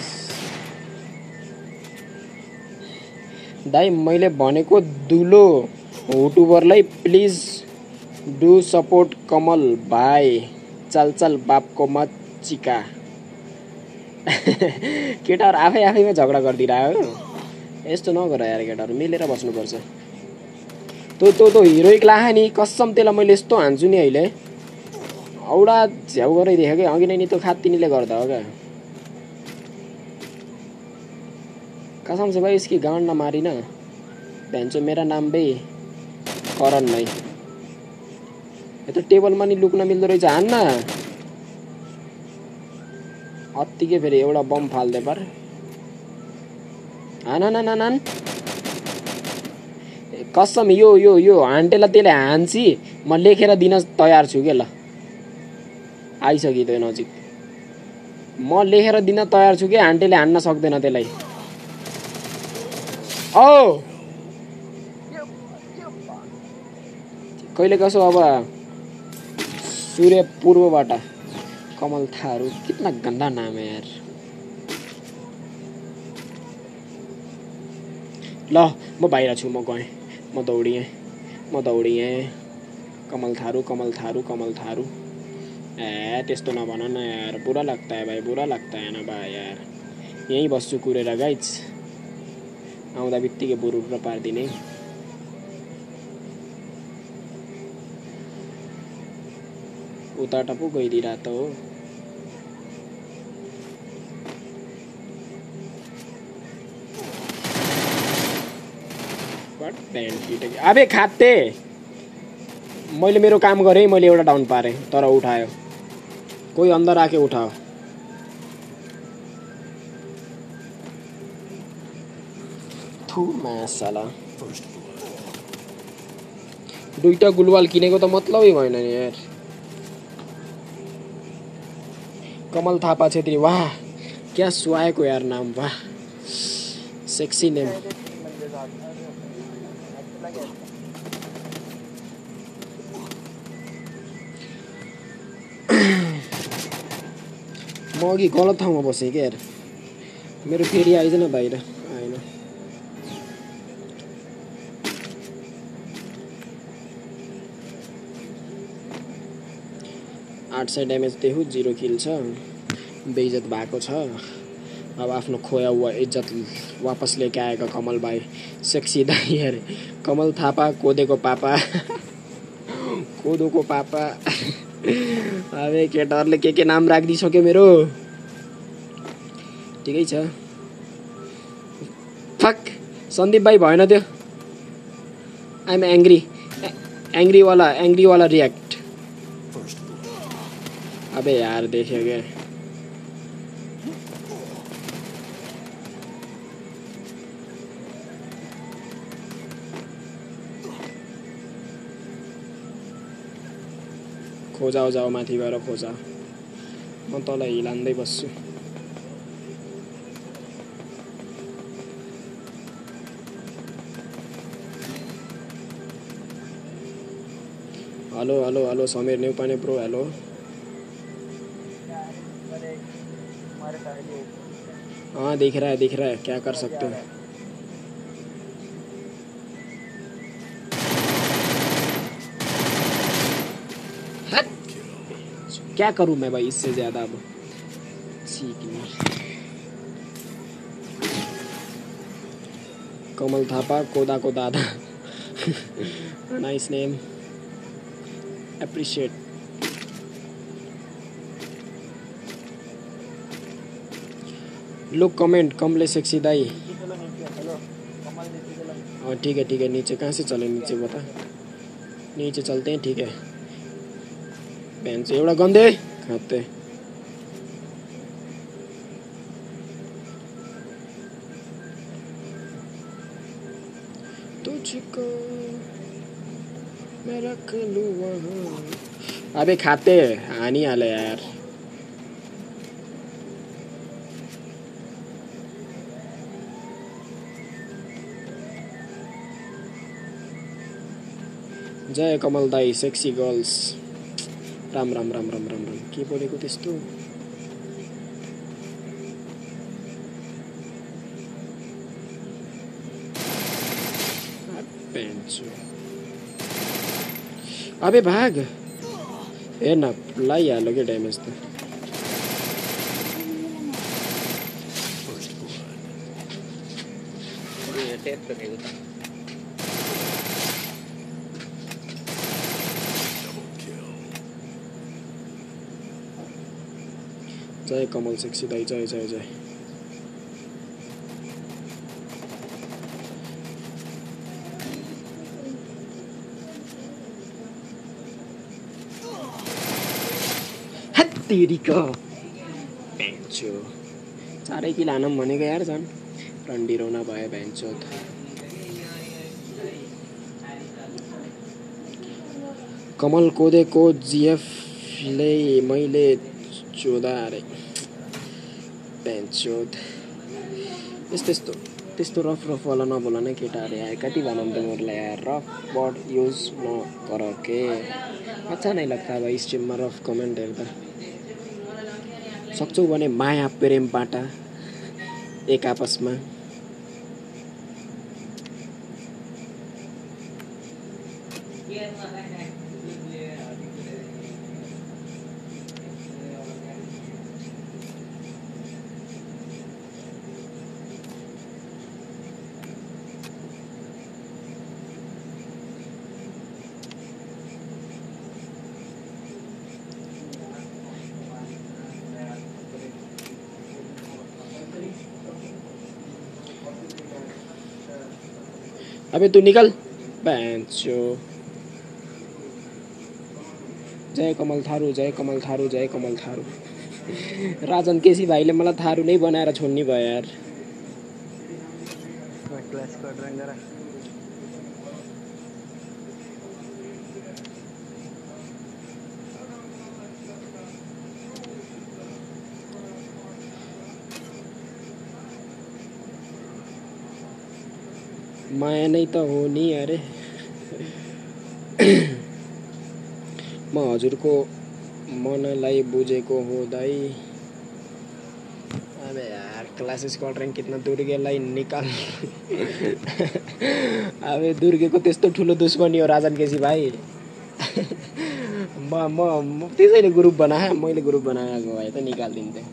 Speaker 1: दाइ मैले भनेको दुलो युट्युबरलाई प्लिज डु सपोर्ट कमल भाइ चल चल बापको मच्चिका केटाहरु आफै आफैमा झगडा गर्दिरायो यस्तो नगर यार केटाहरु मिलेर बस्नुपर्छ तो तो तो हिरोइक लाहा नि कसम त्यसलाई मैले यस्तो हान्छु नि अहिले औडा झ्याउ गरे देखे के अघि नै नि त्यो खातिनीले गर्दा हो क्या कसम से भाई इसकी गांड ना मारी ना भन्छ मेरा नाम बे करण नै यो त टेबलमा नि लुक्न मिल्दो रहेछ हान्न अत्तिकै फेरि एउटा बम फाल्दै पर हान न न न कसम यो यो यो हान्टेला त्यसले हान्सी म लेखेर दिन तयार छु के ल आइसक्यो त्यो नजिक म लेखेर दिन तयार छु के हान्टेले हान्न सक्दैन त्यसलाई ओ कहिले कसो अब सूर्य पूर्वबाट कमल थारू कितना गंदा नाम है यार ल म बाहिर छु म गएँ म दौडिएँ म दौडिएँ कमल थारू कमल थारू कमल थारू ए त्यस्तो नभन न यार बुरा लगता है भाई बुरा लगता है ना भाई यार यहीं बस्छु कुरेर गाइज आउँदा बित्तिकै बुरुर पार्दिने उताबाट पो गइदिरा त हो अबे खाते मैले मेरो काम गरेँ मैले एउटा डाउन पारे तर उठायो कोही अंदर आके उठाओ थू मासाला दुईटा गुलवाल किनेको त मतलबै भएन नि यार। कमल थापा छेत्री, वाह क्या सुहाएको यार नाम, वाह सेक्सी नेम। म अघि गलत ठाउँमा बसेँ क्या यार, मेरो फेरि आइज न बाहिर। आएन आठ सय ड्यामेज देऊ, जिरो किल छ, बेइज्जत भएको छ। अब आफ्नो खोया हुआ इज्जत वापस लेके आएका कमल भाइ, सेक्सी दाई अरे कमल थापा, कोदेको पापा कोदोको पापा। अबे केटाहरूले के के नाम राखिदिइसक्यो मेरो, ठिकै छ। फक सन्दीप भाइ भएन त्यो, आइ एम एङ्ग्री, एङ्ग्री वाला एङ्ग्री वाला रियाक्ट। अबे यार देख्यो क्या, खोजाओ जाओ माथि गएर खोजा, म तल हिलान्दै बस्छु। Hello hello hello Sameer Neupane pro, hello. हाँ दिख रहा है दिख रहा है, क्या कर सकते हैं। क्या करूं मैं भाई इससे ज्यादा अब, ठीक नहीं। कमल थापा, कोदा को दादा। Nice name, appreciate. Look comment, कमले सेक्सी दाई। हाँ ठीक है ठीक है, नीचे कहाँ से चले, नीचे बता, नीचे चलते हैं ठीक है। बहन से एवढा गंदे खाते। तुझको मैं रख लूं वहाँ। अबे खाते हानि हाले यार। जय कमल दाई, सेक्सी गर्ल्स। राम राम राम राम राम राम, के बोलेको त्यस्तो। अबे भाग, हेर्न लाइहाल्यो क्या ड्यामेज त। जय कमल सेक्सी दाई, जय जय जय। हत्तेरीको बेन्चो, चारै किल हानौँ भनेको यार, झन् रन्डिरोना भयो बेन्चो। कमल कोदेको जिएफले मैले चोदा अरे बेन्चोद। यस्तो यस्तो त्यस्तो रफ रफ वाला नबोला न केटाहरू यार, कति भनौँ तिमीहरूलाई यार, रफ वर्ड युज नगर के। अच्छा नहीं लगता भाई स्ट्रिममा रफ कमेन्ट हेर्दा। सक्छौ भने माया प्रेम बाटा एक आपसमा। अबे तू निकल बेंचो। जय कमल थारू, जय कमल थारू, जय कमल थारू। राजन केसी भाइले मलाई थारू नै बनाएर छोड्नी भयो यार। माया नै त हो नि अरे। म हजुरको मनलाई बुझेको हो दाइ। अबे यार क्लास स्क्वाड र्याङ्क कितना दुर्गेलाई निकाल। अबे दुर्गेको त्यस्तो ठुलो दुश्मनी हो राजन केसी भाइ। म म त्यसैले ग्रुप बनाए मैले ग्रुप बनाएको भए त निकालिदिन्थेँ।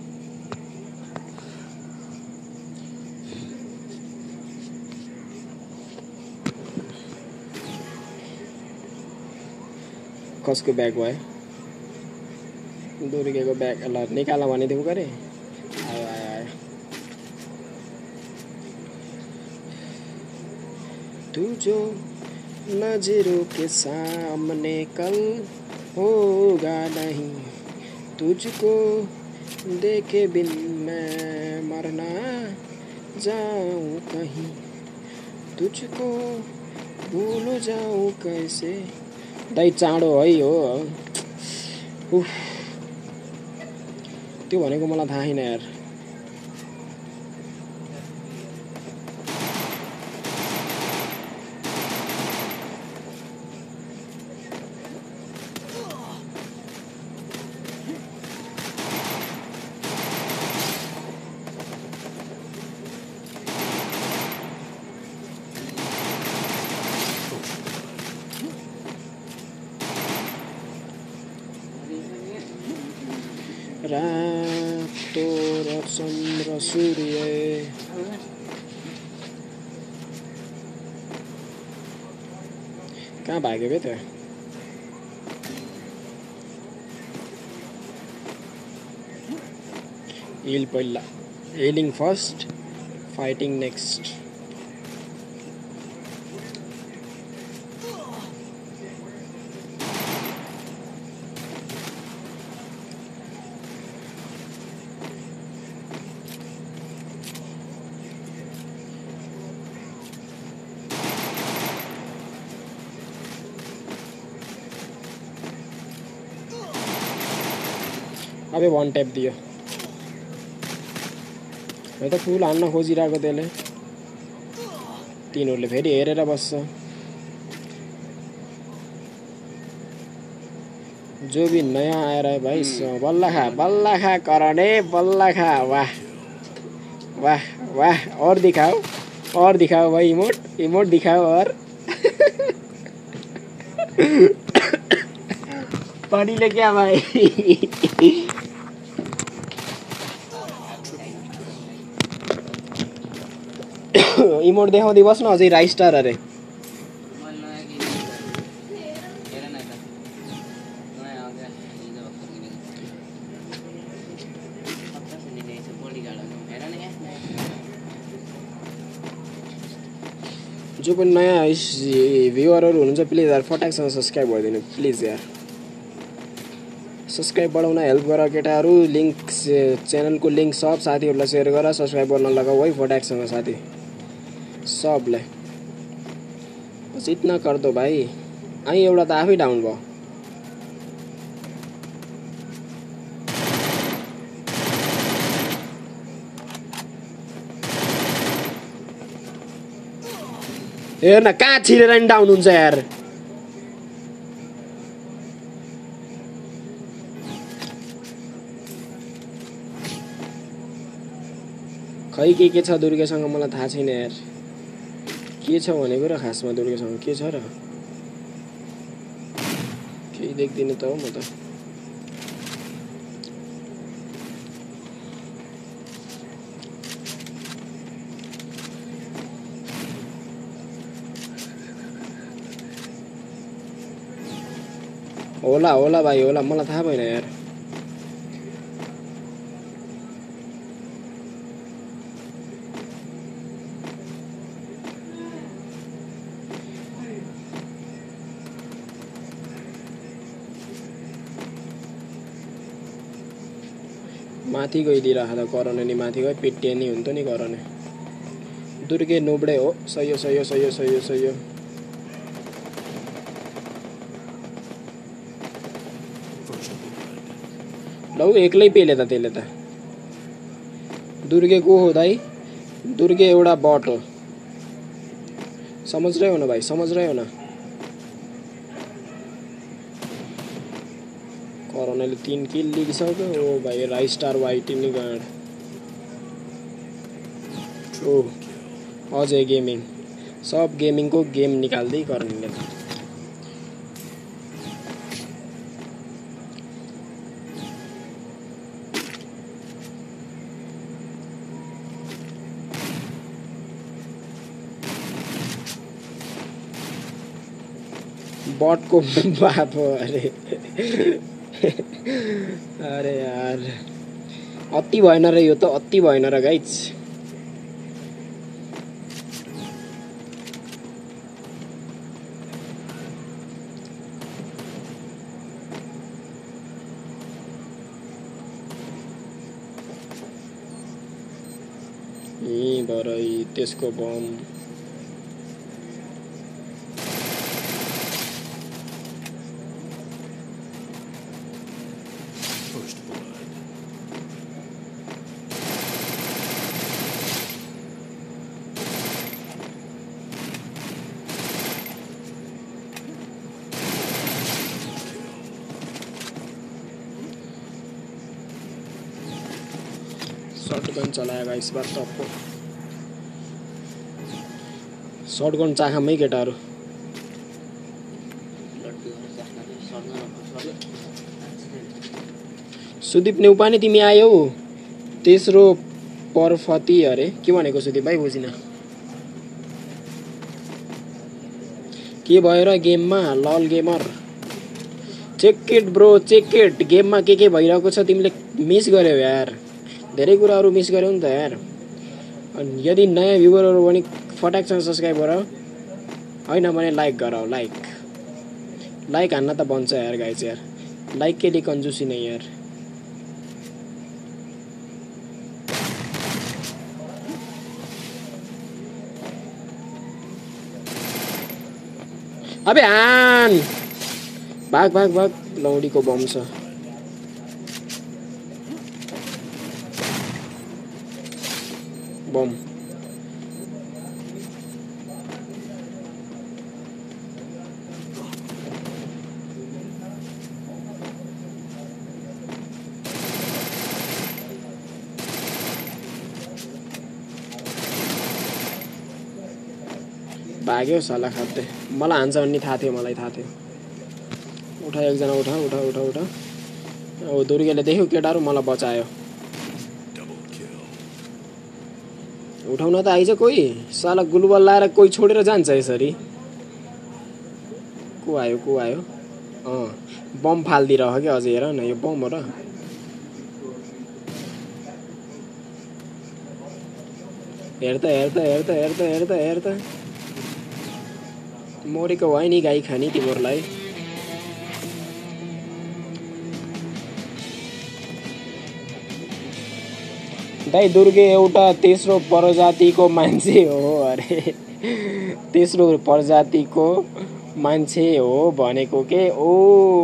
Speaker 1: कसको ब्याग भयो? दुर्गेको ब्याग ल निकाल भनिदिउँ गरे। आयो आयो आयो। तू जो नजरों के सामने कल होगा नहीं, तुझको देखे बिन मैं मरना जाऊं कहीं, तुझको भूल जाऊं कैसे। दाइ चाँडो है हो। उफ त्यो भनेको मलाई थाहा छैन यार। रातो र चन्द्र सूर्य कहाँ भाग्यो बे त? हिल पहिला, हिलिङ फर्स्ट, फाइटिङ नेक्स्ट। अबे वान ट्याप दियो। मैं त फुल हान्न खोजिरहेको त्यसले। तिनीहरूले फेरि हेरेर बस्छ। जो भी नया आएर भाइ बल्ल खा बल्ल खा करने बल्ल खा। वाह वाह वाह और दिखाओ और दिखाओ भाई इमोट इमोट दिखाओ और। पानी ले क्या भाई? इमोट देखाउँदै बस्न अझै राइस्टार अरे। जो पनि नयाँ भ्युअरहरू हुनुहुन्छ प्लिज यार फटाकसँग सब्सक्राइब गरिदिनु प्लिज यार। सब्सक्राइब बढाउन हेल्प गर केटाहरू। लिङ्क च्यानलको लिङ्क सब साथीहरूलाई सेयर गर। सब्सक्राइब गर्न लगाऊ है फटाकसँग साथी सबलाई। बस इतना कर दो भाइ। आई एउटा त आफै डाउन भयो। हेर्न कहाँ छिरेर नि डाउन हुन्छ यार। खै के के छ दुर्गेसँग मलाई थाहा छैन यार। के छ भनेको र खासमा दुर्गेसँग के छ र? केही देख्दिनँ त हो म त। होला होला भाइ होला मलाई थाहा भएन यार। माथि गइदिएर त करने नि माथि गए पिटिए नि हुन्थ्यो नि करने। दुर्गे नोबडे हो। सही हो सही हो सही हो सही हो सही हो। लौ एक्लै पेले त त्यसले त। दुर्गे को हो दाइ? दुर्गे एउटा बट हो। समझ रहे हो ना भाई, समझ रहे हो ना। कोरोनाले तीन किल लिइसक्यो। ओ भाइ राइस स्टार वाइट नि गाड। ओ अजय गेमिङ सब गेमिङको गेम निकाल्दै गर्नेले त। बटको बाप हो अरे। अरे यार अति भएन र यो त, अति भएन र गाइज। यी भरै त्यसको बम शॉटगन चलाएगा इस बार तो आपको। शॉटगन चाखामै केटाहरु। सुदीप नेउपाने तिमी आयौ। तेस्रो पर्फती अरे के भनेको सुदीप भाइ बुझिन। के भयो र गेममा lol gamer. Check it bro check it. गेममा के के भइरहेको छ तिमीले मिस गर्यौ यार। धेरै कुराहरु मिस गर्यौ नि त यार। अनि यदि नयाँ भ्युअरहरु भने फटाकसँग सब्स्क्राइब गर, हैन भने लाइक गर। लाइक लाइक हान्न त बन्छ यार गाइस यार। लाइक के लिए कंजूसी नहीं यार। अबे आन भाग भाग भाग। लौडीको बम छ। बम भाग्यो साला खाते। मलाई हान्छ भन्ने थाहा थियो, मलाई थाहा थियो। उठा एकजना उठा उठा उठा उठा। ओ दुर्गेले देख्यो केटाहरु मलाई बचायो। उठाउन त आइज कोही। साला गुलबल लाएर कोही छोडेर जान्छ यसरी। को आयो को आयो। अँ बम फाल्दिरह के अझै हेर न यो बम हो र। हेर्दा हेर्दा हेर्दा हेर्दा हेर्दा हेर्दा मोरेको भयो नि गाई खानी तिमीहरुलाई। दाइ दुर्गे एउटा तेस्रो प्रजातिको मान्छे हो अरे। तेस्रो प्रजातिको मान्छे हो भनेको के। ओ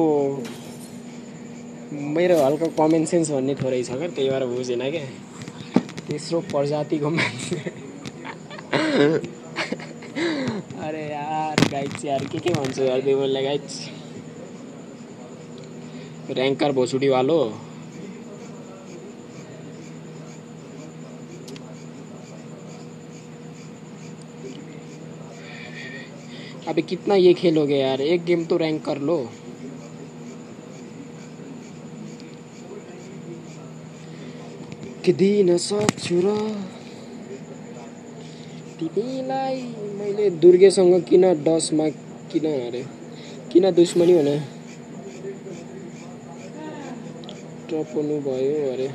Speaker 1: मेरो हल्का कमन सेन्स भन्ने थोरै छ के, त्यही भएर बुझेन के। तेस्रो प्रजातिको मान्छे। अरे यार गाइस यार के के भन्छ यार तिमीहरुले गाइस। र्याङ्कर भोसुडी वालो। अबे कितना ये खेलोगे यार, एक गेम तो रैंक कर लो। कि दिन सक्छु र तिमीलाई मैले दुर्गेसँग किन डसमा किन अरे किन दुश्मनी हुने टपनु भयो अरे।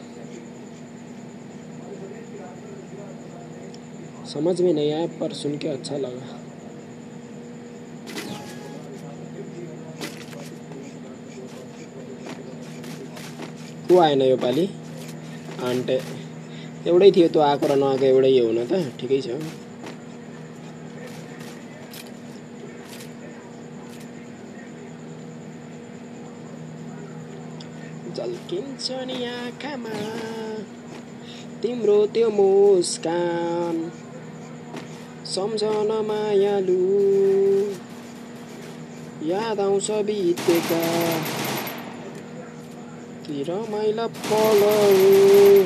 Speaker 1: समझ में नहीं आया पर सुन के अच्छा लगा। को आएन यो पाली आन्टे। एउटै थियो त्यो आएको र नआएको एउटै हो न त ठिकै छ। झल्किन्छ नि आँखामा तिम्रो त्यो मुस्कान सम्झन मायालु याद आउँछ बितेका ती रमाइला पलहरू।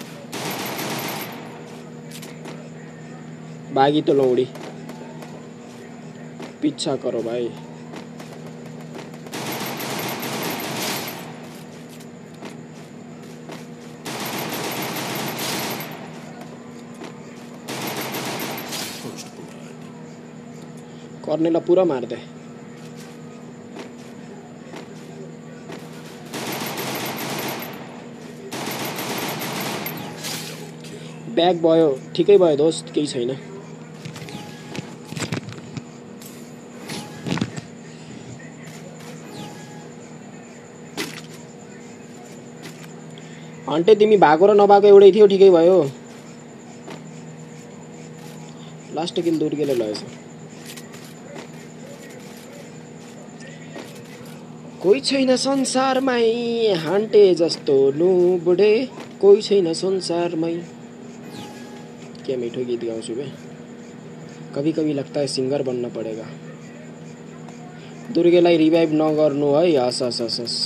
Speaker 1: बागी तो लौड़ी पीछा करो भाई। कर्नेला पूरा मार दे। बैग भयो ठिकै भयो दोस्त, केही छैन। हन्टे तिमी भएको र नभएको एउटै थियो, ठिकै भयो। लास्ट किल दुर्गेले लएछ। कोही छैन संसारमै हान्टे जस्तो लुबडे, कोही छैन संसारमै। क्या मीठो गीत गाउँछु बे। कभी कभी लगता है सिंगर बनना पड़ेगा। दुर्गेलाई रिभाइभ नगर्नु है। हस हस हस हस।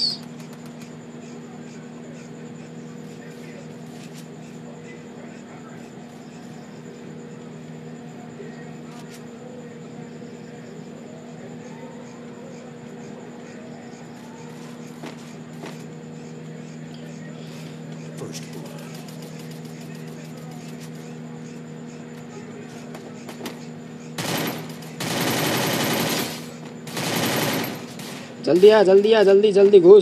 Speaker 1: जल्दी आ जल्दी आ जल्दी जल्दी घुस।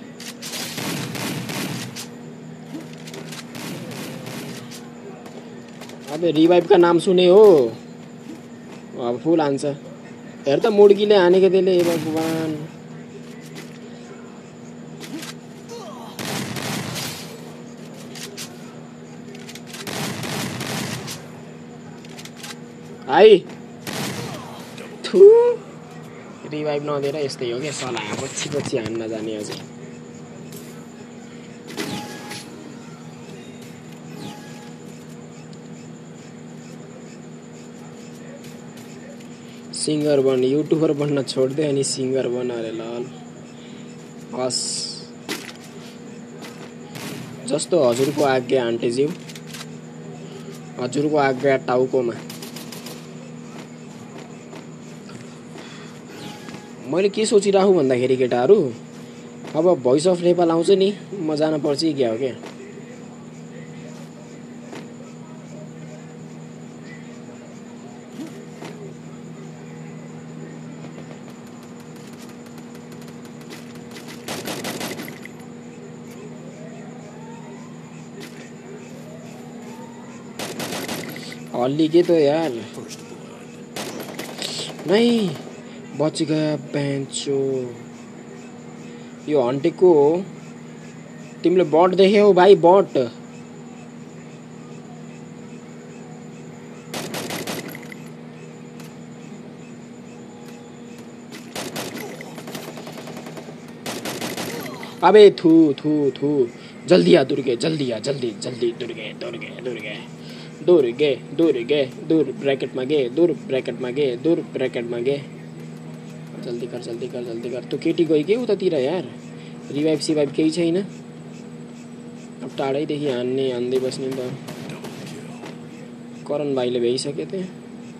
Speaker 1: अबे रिवाइव का नाम सुने हो, अब फुल आंसर। हेर त मुड्कीले हानेको त्यसले, हे भगवान। आई थु रिवाइभ नदिएर यस्तै हो क्या सला। पछि पछि हान्न जाने अझै। सिंगर बन, युट्युबर बन्न छोड्दे अनि सिंगर बन। अरे लाल हस्। जस्तो हजुरको आज्ञा आन्टीज्यू, हजुरको आज्ञा टाउकोमा। मैले के सोचिराखु भन्दाखेरि केटाहरू, अब भोइस अफ नेपाल आउँछ नि, म जान पर्छ कि क्या हो क्या। हल्ली के तो यार। नहीं बच गया बेंचो। यो हन्टेको तिमीले बट देख्यौ भाइ, बट। अबे थू थू थू। जल्दी आ दुर्गे, जल्दी आ, जल्दी जल्दी। दुर्गे दुर्गे दुर्गे दुर्गे दुर्गे दूर ब्रैकेटमा गे, दूर ब्रैकेटमा गे, दूर ब्रैकेटमा गे। जल्दी कर जल्दी कर जल्दी कर। त्यो केटी गई के उतातिर यार। रिभाइभ सिभाइभ केही छैन। अब टाढैदेखि हान्ने हान्दै बस्ने त। करण भाइले भ्याइसके त्यहाँ।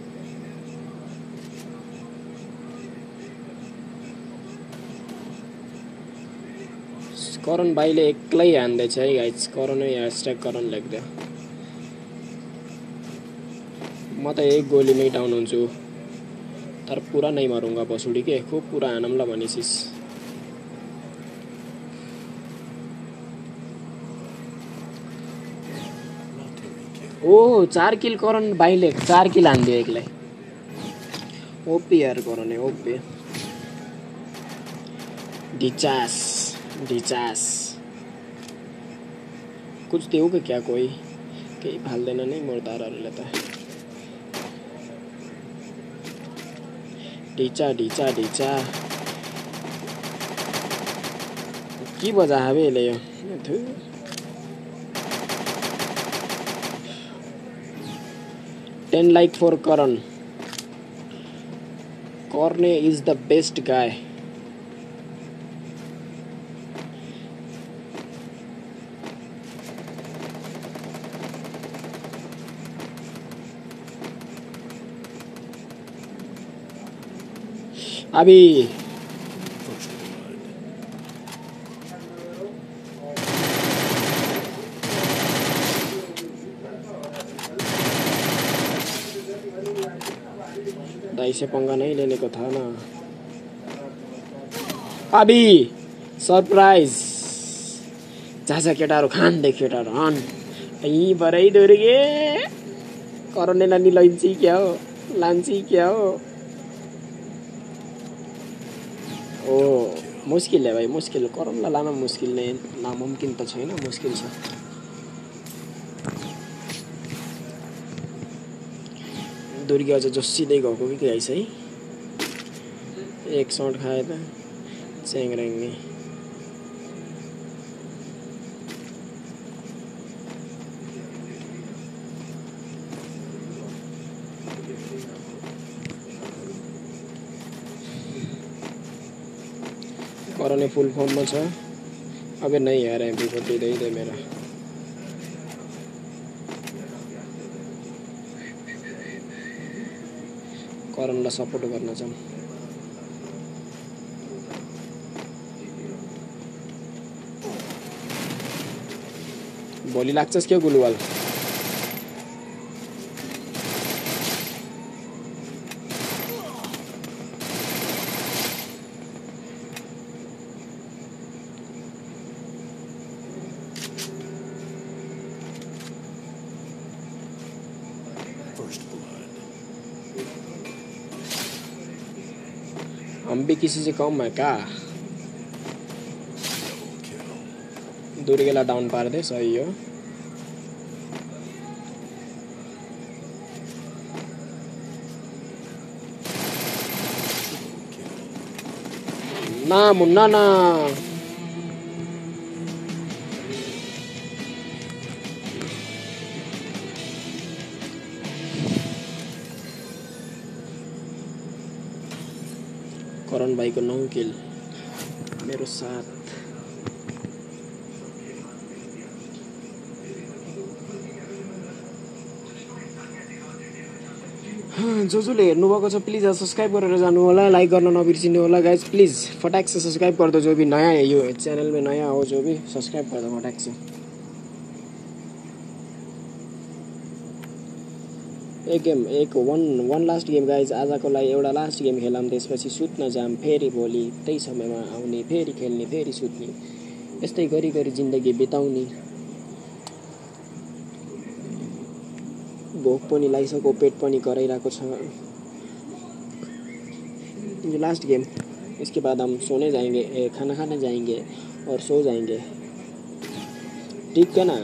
Speaker 1: करण भाइले एक्लै हान्दैछ है गाइस। करणै ह्यासट्याग करण लेख्दै। म त एक गोलीमै डाउन हुन्छु, तर पूरा नहीं मारूंगा बसुड़ी के। खूब पूरा आनमला भनेसिस। ओ चार किल करण भाइले, चार किल हान्दियो एक्लै। ओपी यार करण है, ओपी। डिचास डिचास कुछ देऊ कि क्या कोई, केही फाल्दैन नै मुर्दारहरूले त। ढिचा ढिचा ढिचा के बजा हबे यसले यो। ten like for Karan. Corne is the best guy. Abhi. दाई से पंगा नहीं लेने को था ना। अभी सरप्राइज जाजा केटाहरु खान दे केटाहरु हन यी बरै दुर्गे करने लानी लैन्ची क्या हो लान्ची क्या हो। ओ मुस्किल है भाई मुस्किल करनलाई लान मुस्किल नै नामुमकिन त छैन मुस्किल छ। दुर्गे अझ जोसिँदै गएको कि गाइस है एक सट खाए त च्याङराङ्गे। करने फुल फॉर्म में छ। अबे नहीं यार एमपी फोर्टी दे दे मेरा। करणलाई सपोर्ट गर्न छम। भोलि लाग्छस् के गुलवाल। हम भी किसी से कम है क्या। दुर्गेला डाउन पार दे सही हो। ना मुन्ना ना करण भाई को नौ किल मेरो साथ। जो जसले हेर्नु भएको छ प्लिज सब्स्क्राइब गरेर जानु होला लाइक गर्न नबिर्सिनु होला गाइज प्लिज फटाक से सब्सक्राइब कर दो जो भी नया है यो चैनल में नया हो जो भी सब्सक्राइब कर दो फटाक से। एक गेम एक one one last game guys आजको लागि एउटा लास्ट गेम खेलाम त्यसपछि सुत्न जाम फेरि भोलि त्यही समयमा आउने फेरि खेल्ने फेरि सुत्ने यस्तै गरी गरी जिन्दगी बिताउने। भोक पनि लागिसक्यो पेट पनि कराइरहेको छ। ये लास्ट गेम इसके बाद हम सोने जाएंगे ए, खाना खाने जाएंगे और सो जाएंगे ठीक है ना।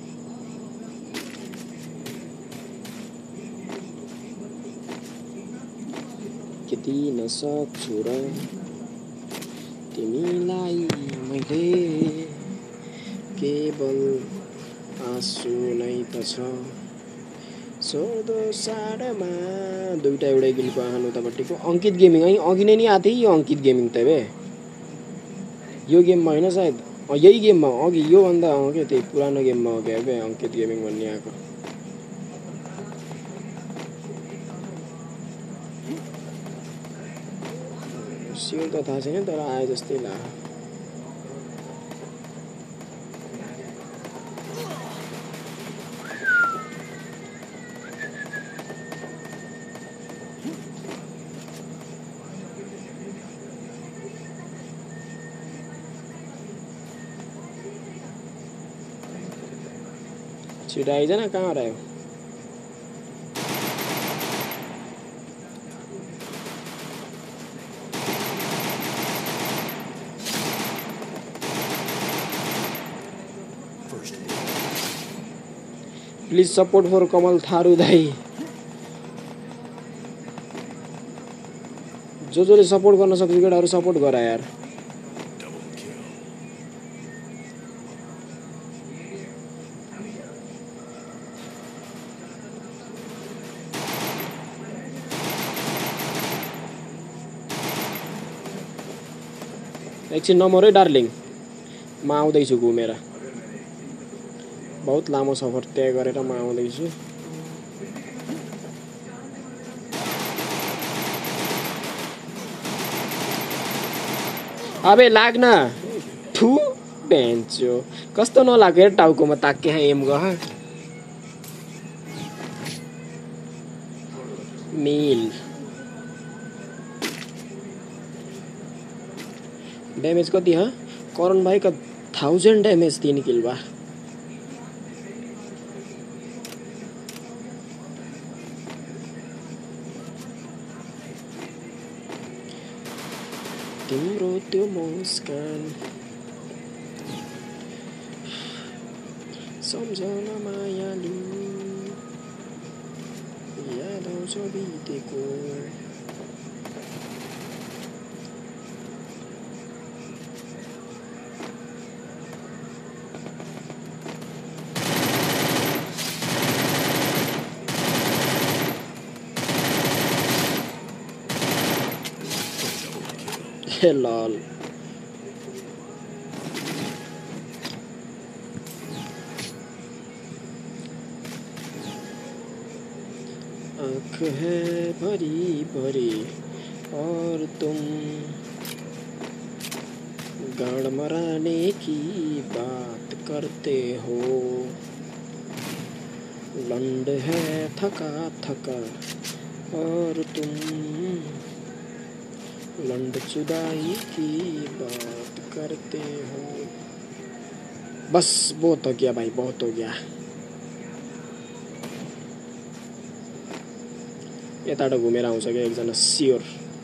Speaker 1: किति नसक्छु र तिमीलाई मैले केवल आँसु नै त छ सोधो साडमा दुईटा एउटै गिलको आहान उतापट्टिको अंकित गेमिङ है अघि नै नि आथे यो अंकित गेमिङ त बे यो गेममा हैन सायद यही गेममा अघि यो भन्दा अघि त्यही पुरानो गेममा हो के बे अंकित गेमिङ भन्ने आको। सियर त थाहा छैन तर आए जस्तै लाग्यो। छिटो आइज न कहाँ रह्यो। Please support for Kamal Tharu दाई जो जोले सपोर्ट गर्न सक्छ केटाहरु सपोर्ट गर यार। एकछिन नमर है डार्लिङ, म आउँदैछु घुमेर। बहुत लामो सफर तय गरेर म आउँदैछु। अबे लाग्न ठु बेन्चो, कस्तो नलाग्यो हेर टाउकोमा ताके एम गह मिल। ड्यामेज कति ह करण भाइका थाउजन्ड ड्यामेज तीन किल बा। तिम्रो त्यो मुस्कान सम्झना मायालु याद आउँछ बितेको। हे लल आँख है भरी भरी और तुम गाड़ मराने की बात करते हो। लंड है थका थका और तुम लंड चुदाई की बात करते हो। बस बहुत हो गया भाई, बहुत हो गया। यताबाट घुमेर आउँछ क्या एकजना स्योर।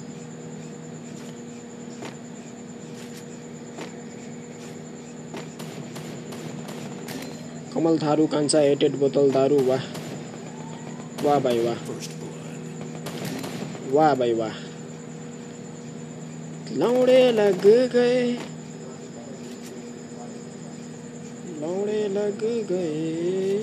Speaker 1: कमल थारू कान्छा एटेड बोतल दारू। वाह वाह भाई वाह, वाह भाई वाह। लौड़े लग गए, लौड़े लग गए।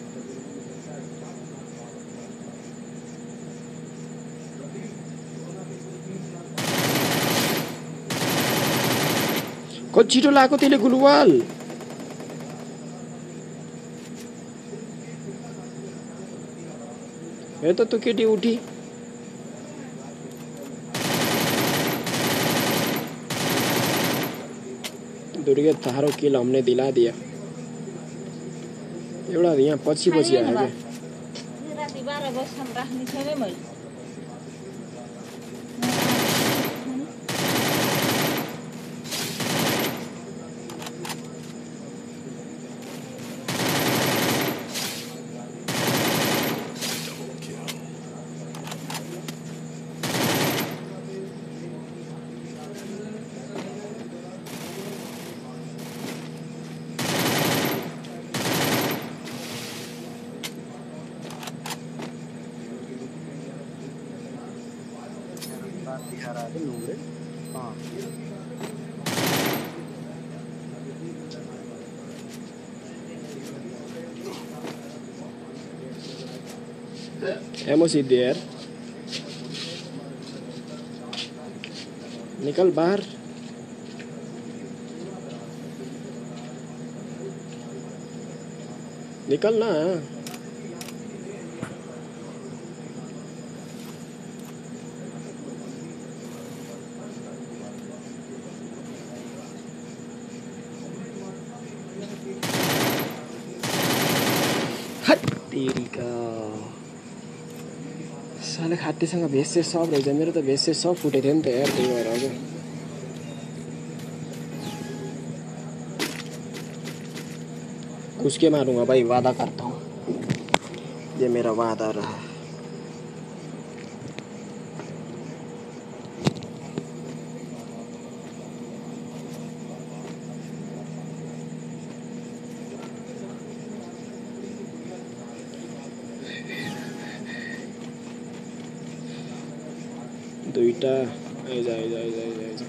Speaker 1: कति छिटो लाग्यो त्यसले गुलवाल। हेर त त्यो केटी उठी। दुर्गे थारो किल हमने दिला दिया। एउटा यहाँ पछि पछि आयो क्या।
Speaker 4: राति बाह्र बजीसम्म राख्ने छैन मैले।
Speaker 3: दिखा रहा है नूरे। हाँ
Speaker 1: एमो सीधे यार, निकल बाहर। निकल ना। तेरी का साले खातेसँग भेस्ट सब रहेछ। मेरो त भेस्ट सब फुटेको थियो नि त यार, त्यही भएर हजुर। उसके मारूंगा भाई, वादा करता हूँ, ये मेरा वादा रहा। दुईटा आइज आइज आइज आइज आइज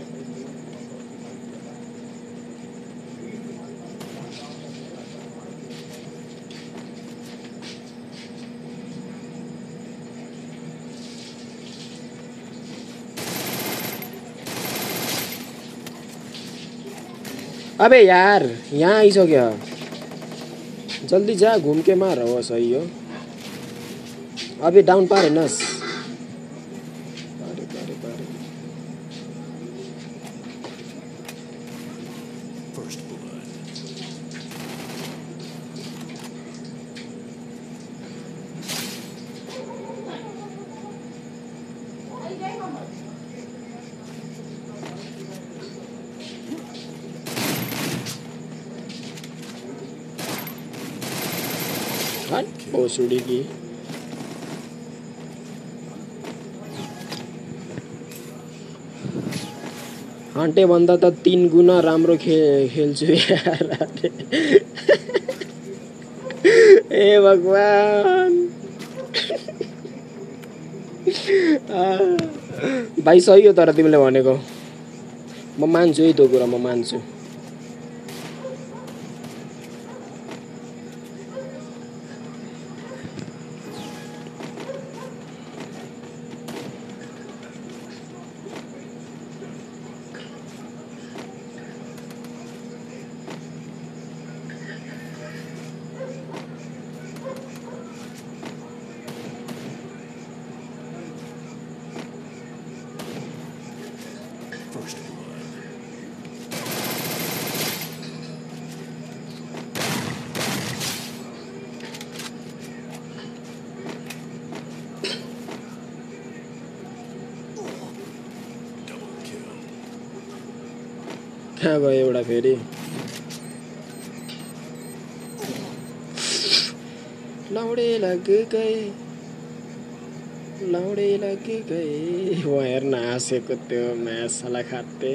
Speaker 1: अबे यार यहाँ आइसक्यो जल्दी जा घूम के मार हो सही हो अभी डाउन पार हेर्नुहोस् पारे पारे पारे हट भोसुडी की हन्टे भन्दा त तीन गुना राम्रो खे खेल्छु यार ए भगवान भाइ सही हो तर तिमीले भनेको म मान्छु है त्यो कुरा म मान्छु कहाँ गयो एउटा फेरि लौडे लग गए लौडे लग गए वहाँ हेर्न हाँसेको त्यो म्यासला खाते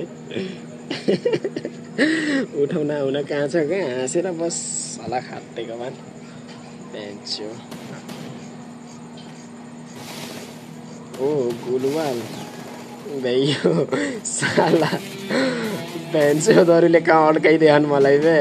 Speaker 1: उठाउन आउन कहाँ छ कहाँ हाँसेर बस सला खातेको मान पेन्चो ओ गुलवाल भइयो साला पेन्चो दरुले कहाँ अड्काइदिएन मलाई बे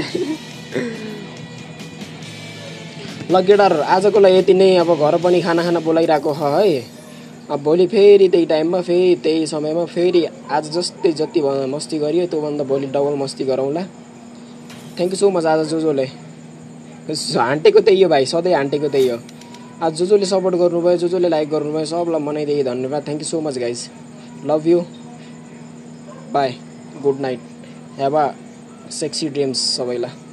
Speaker 1: ल केटार आजको लागि यति नै अब घर पनि खाना खाना बोलाइरहेको छ है अब भोलि फेरि त्यही टाइममा फेरि त्यही समयमा फेरि आज जस्तै जति मस्ती गरियो त्योभन्दा भोलि डबल मस्ती गरौँला थ्याङ्क यू सो मच आज जो जोले हाँटेको त्यही हो भाइ सधैँ हाँटेको त्यही हो आज जो जोले सपोर्ट गर्नुभयो जो जोले लाइक गर्नुभयो सबलाई मनाइदिए धन्यवाद thank you so much guys love you bye good night have a sexy dreams सबैलाई